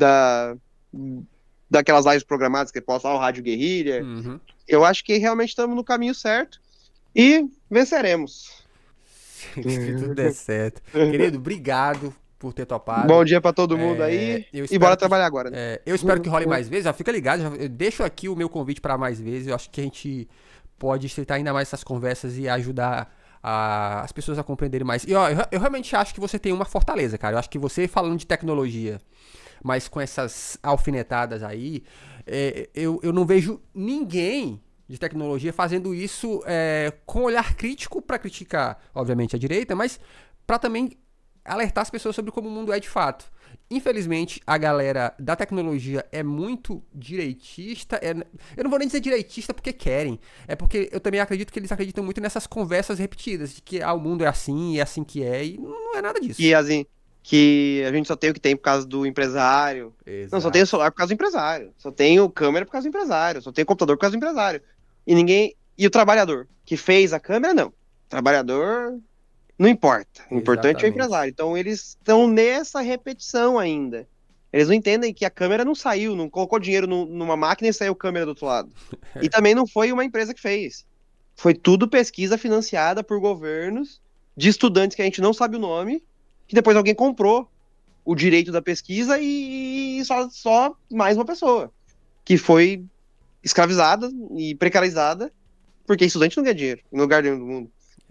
daquelas lives programadas que posta lá, o Rádio Guerrilha. Uhum. Eu acho que realmente estamos no caminho certo e venceremos. Se tudo der certo. Querido, obrigado por ter topado. Bom dia pra todo mundo aí e bora trabalhar agora, né? Eu espero que role mais vezes. Já fica ligado, eu deixo aqui o meu convite para mais vezes. Eu acho que a gente pode estreitar ainda mais essas conversas e ajudar as pessoas a compreenderem mais. E ó, eu realmente acho que você tem uma fortaleza, cara. Eu acho que você falando de tecnologia, mas com essas alfinetadas aí, eu não vejo ninguém de tecnologia fazendo isso com olhar crítico para criticar, obviamente, a direita, mas para também alertar as pessoas sobre como o mundo é de fato. Infelizmente, a galera da tecnologia é muito direitista. Eu não vou nem dizer direitista porque querem. É porque eu também acredito que eles acreditam muito nessas conversas repetidas, de que o mundo é assim, e é assim que é, e não é nada disso. E assim, que a gente só tem o que tem por causa do empresário. Exato. Não, só tem o celular por causa do empresário. Só tem o câmera por causa do empresário. Só tem o computador por causa do empresário. E o trabalhador que fez a câmera, não. O trabalhador não importa. O importante é o empresário. Então eles estão nessa repetição ainda. Eles não entendem que a câmera não saiu, não colocou dinheiro numa máquina e saiu câmera do outro lado. E também não foi uma empresa que fez. Foi tudo pesquisa financiada por governos de estudantes que a gente não sabe o nome, que depois alguém comprou o direito da pesquisa e só mais uma pessoa que foi escravizada e precarizada porque estudante não ganha dinheiro em lugar nenhum do mundo.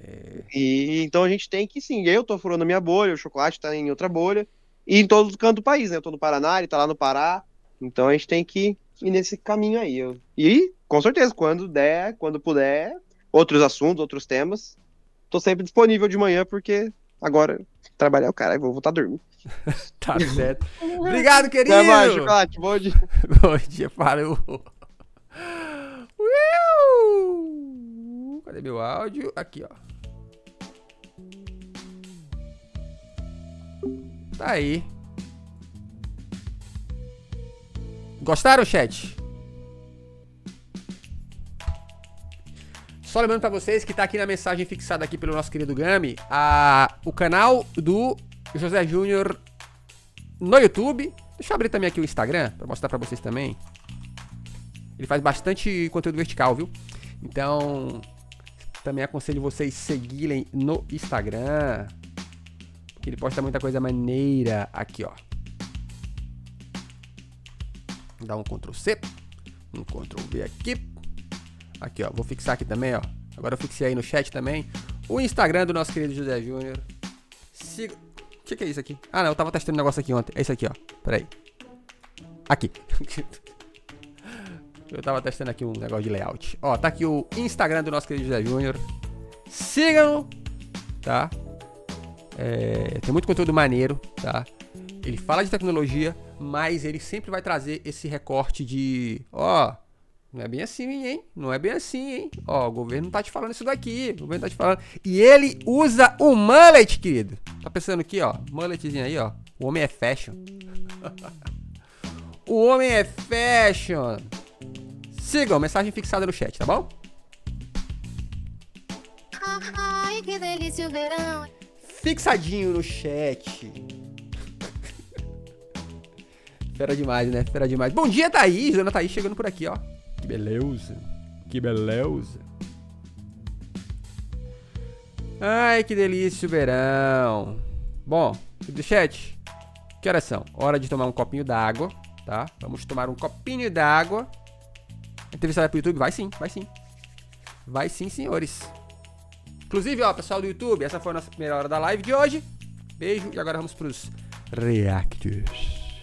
E então a gente tem que, sim, eu tô furando a minha bolha, o Chocolate tá em outra bolha, e em todo canto do país, né? Eu tô no Paraná, ele tá lá no Pará, então a gente tem que ir nesse caminho aí. E, com certeza, quando der, quando puder, outros assuntos, outros temas, tô sempre disponível de manhã, porque agora trabalhar o cara, vou voltar a dormir. Tá certo. Obrigado, querido! Até mais, Chocolate, bom dia. Bom dia, parou. Cadê meu áudio? Aqui, ó. Tá aí. Gostaram, chat? Só lembrando pra vocês que tá aqui na mensagem fixada aqui pelo nosso querido Gami, o canal do José Júnior no YouTube. Deixa eu abrir também aqui o Instagram pra mostrar pra vocês também. Ele faz bastante conteúdo vertical, viu? Então, também aconselho vocês seguirem no Instagram, porque ele posta muita coisa maneira aqui, ó. Vou dar um Ctrl C, um Ctrl V aqui. Aqui, ó, vou fixar aqui também, ó. Agora eu fixei aí no chat também o Instagram do nosso querido José Júnior. Siga... O que é isso aqui? Ah, não, eu tava testando um negócio aqui ontem. É isso aqui, ó. Peraí. Aqui. Eu tava testando aqui um negócio de layout. Ó, tá aqui o Instagram do nosso querido José Júnior. Sigam, tá? Tem muito conteúdo maneiro, tá? Ele fala de tecnologia, mas ele sempre vai trazer esse recorte de... Ó, não é bem assim, hein? Não é bem assim, hein? Ó, o governo não tá te falando isso daqui. O governo tá te falando... E ele usa o mullet, querido. Tá pensando aqui, ó. Mulletzinho aí, ó. O homem é fashion. O homem é fashion. Sigam, mensagem fixada no chat, tá bom? Ai, que delícia o verão. Fixadinho no chat. Fera demais, né? Fera demais. Bom dia, Thaís. Ana Thaís chegando por aqui, ó. Que beleza. Que beleza. Ai, que delícia o verão. Bom, do chat, que horas são? Hora de tomar um copinho d'água, tá? Vamos tomar um copinho d'água. A entrevista vai pro YouTube? Vai sim, vai sim. Vai sim, senhores. Inclusive, ó, pessoal do YouTube, essa foi a nossa primeira hora da live de hoje. Beijo e agora vamos pros reacts.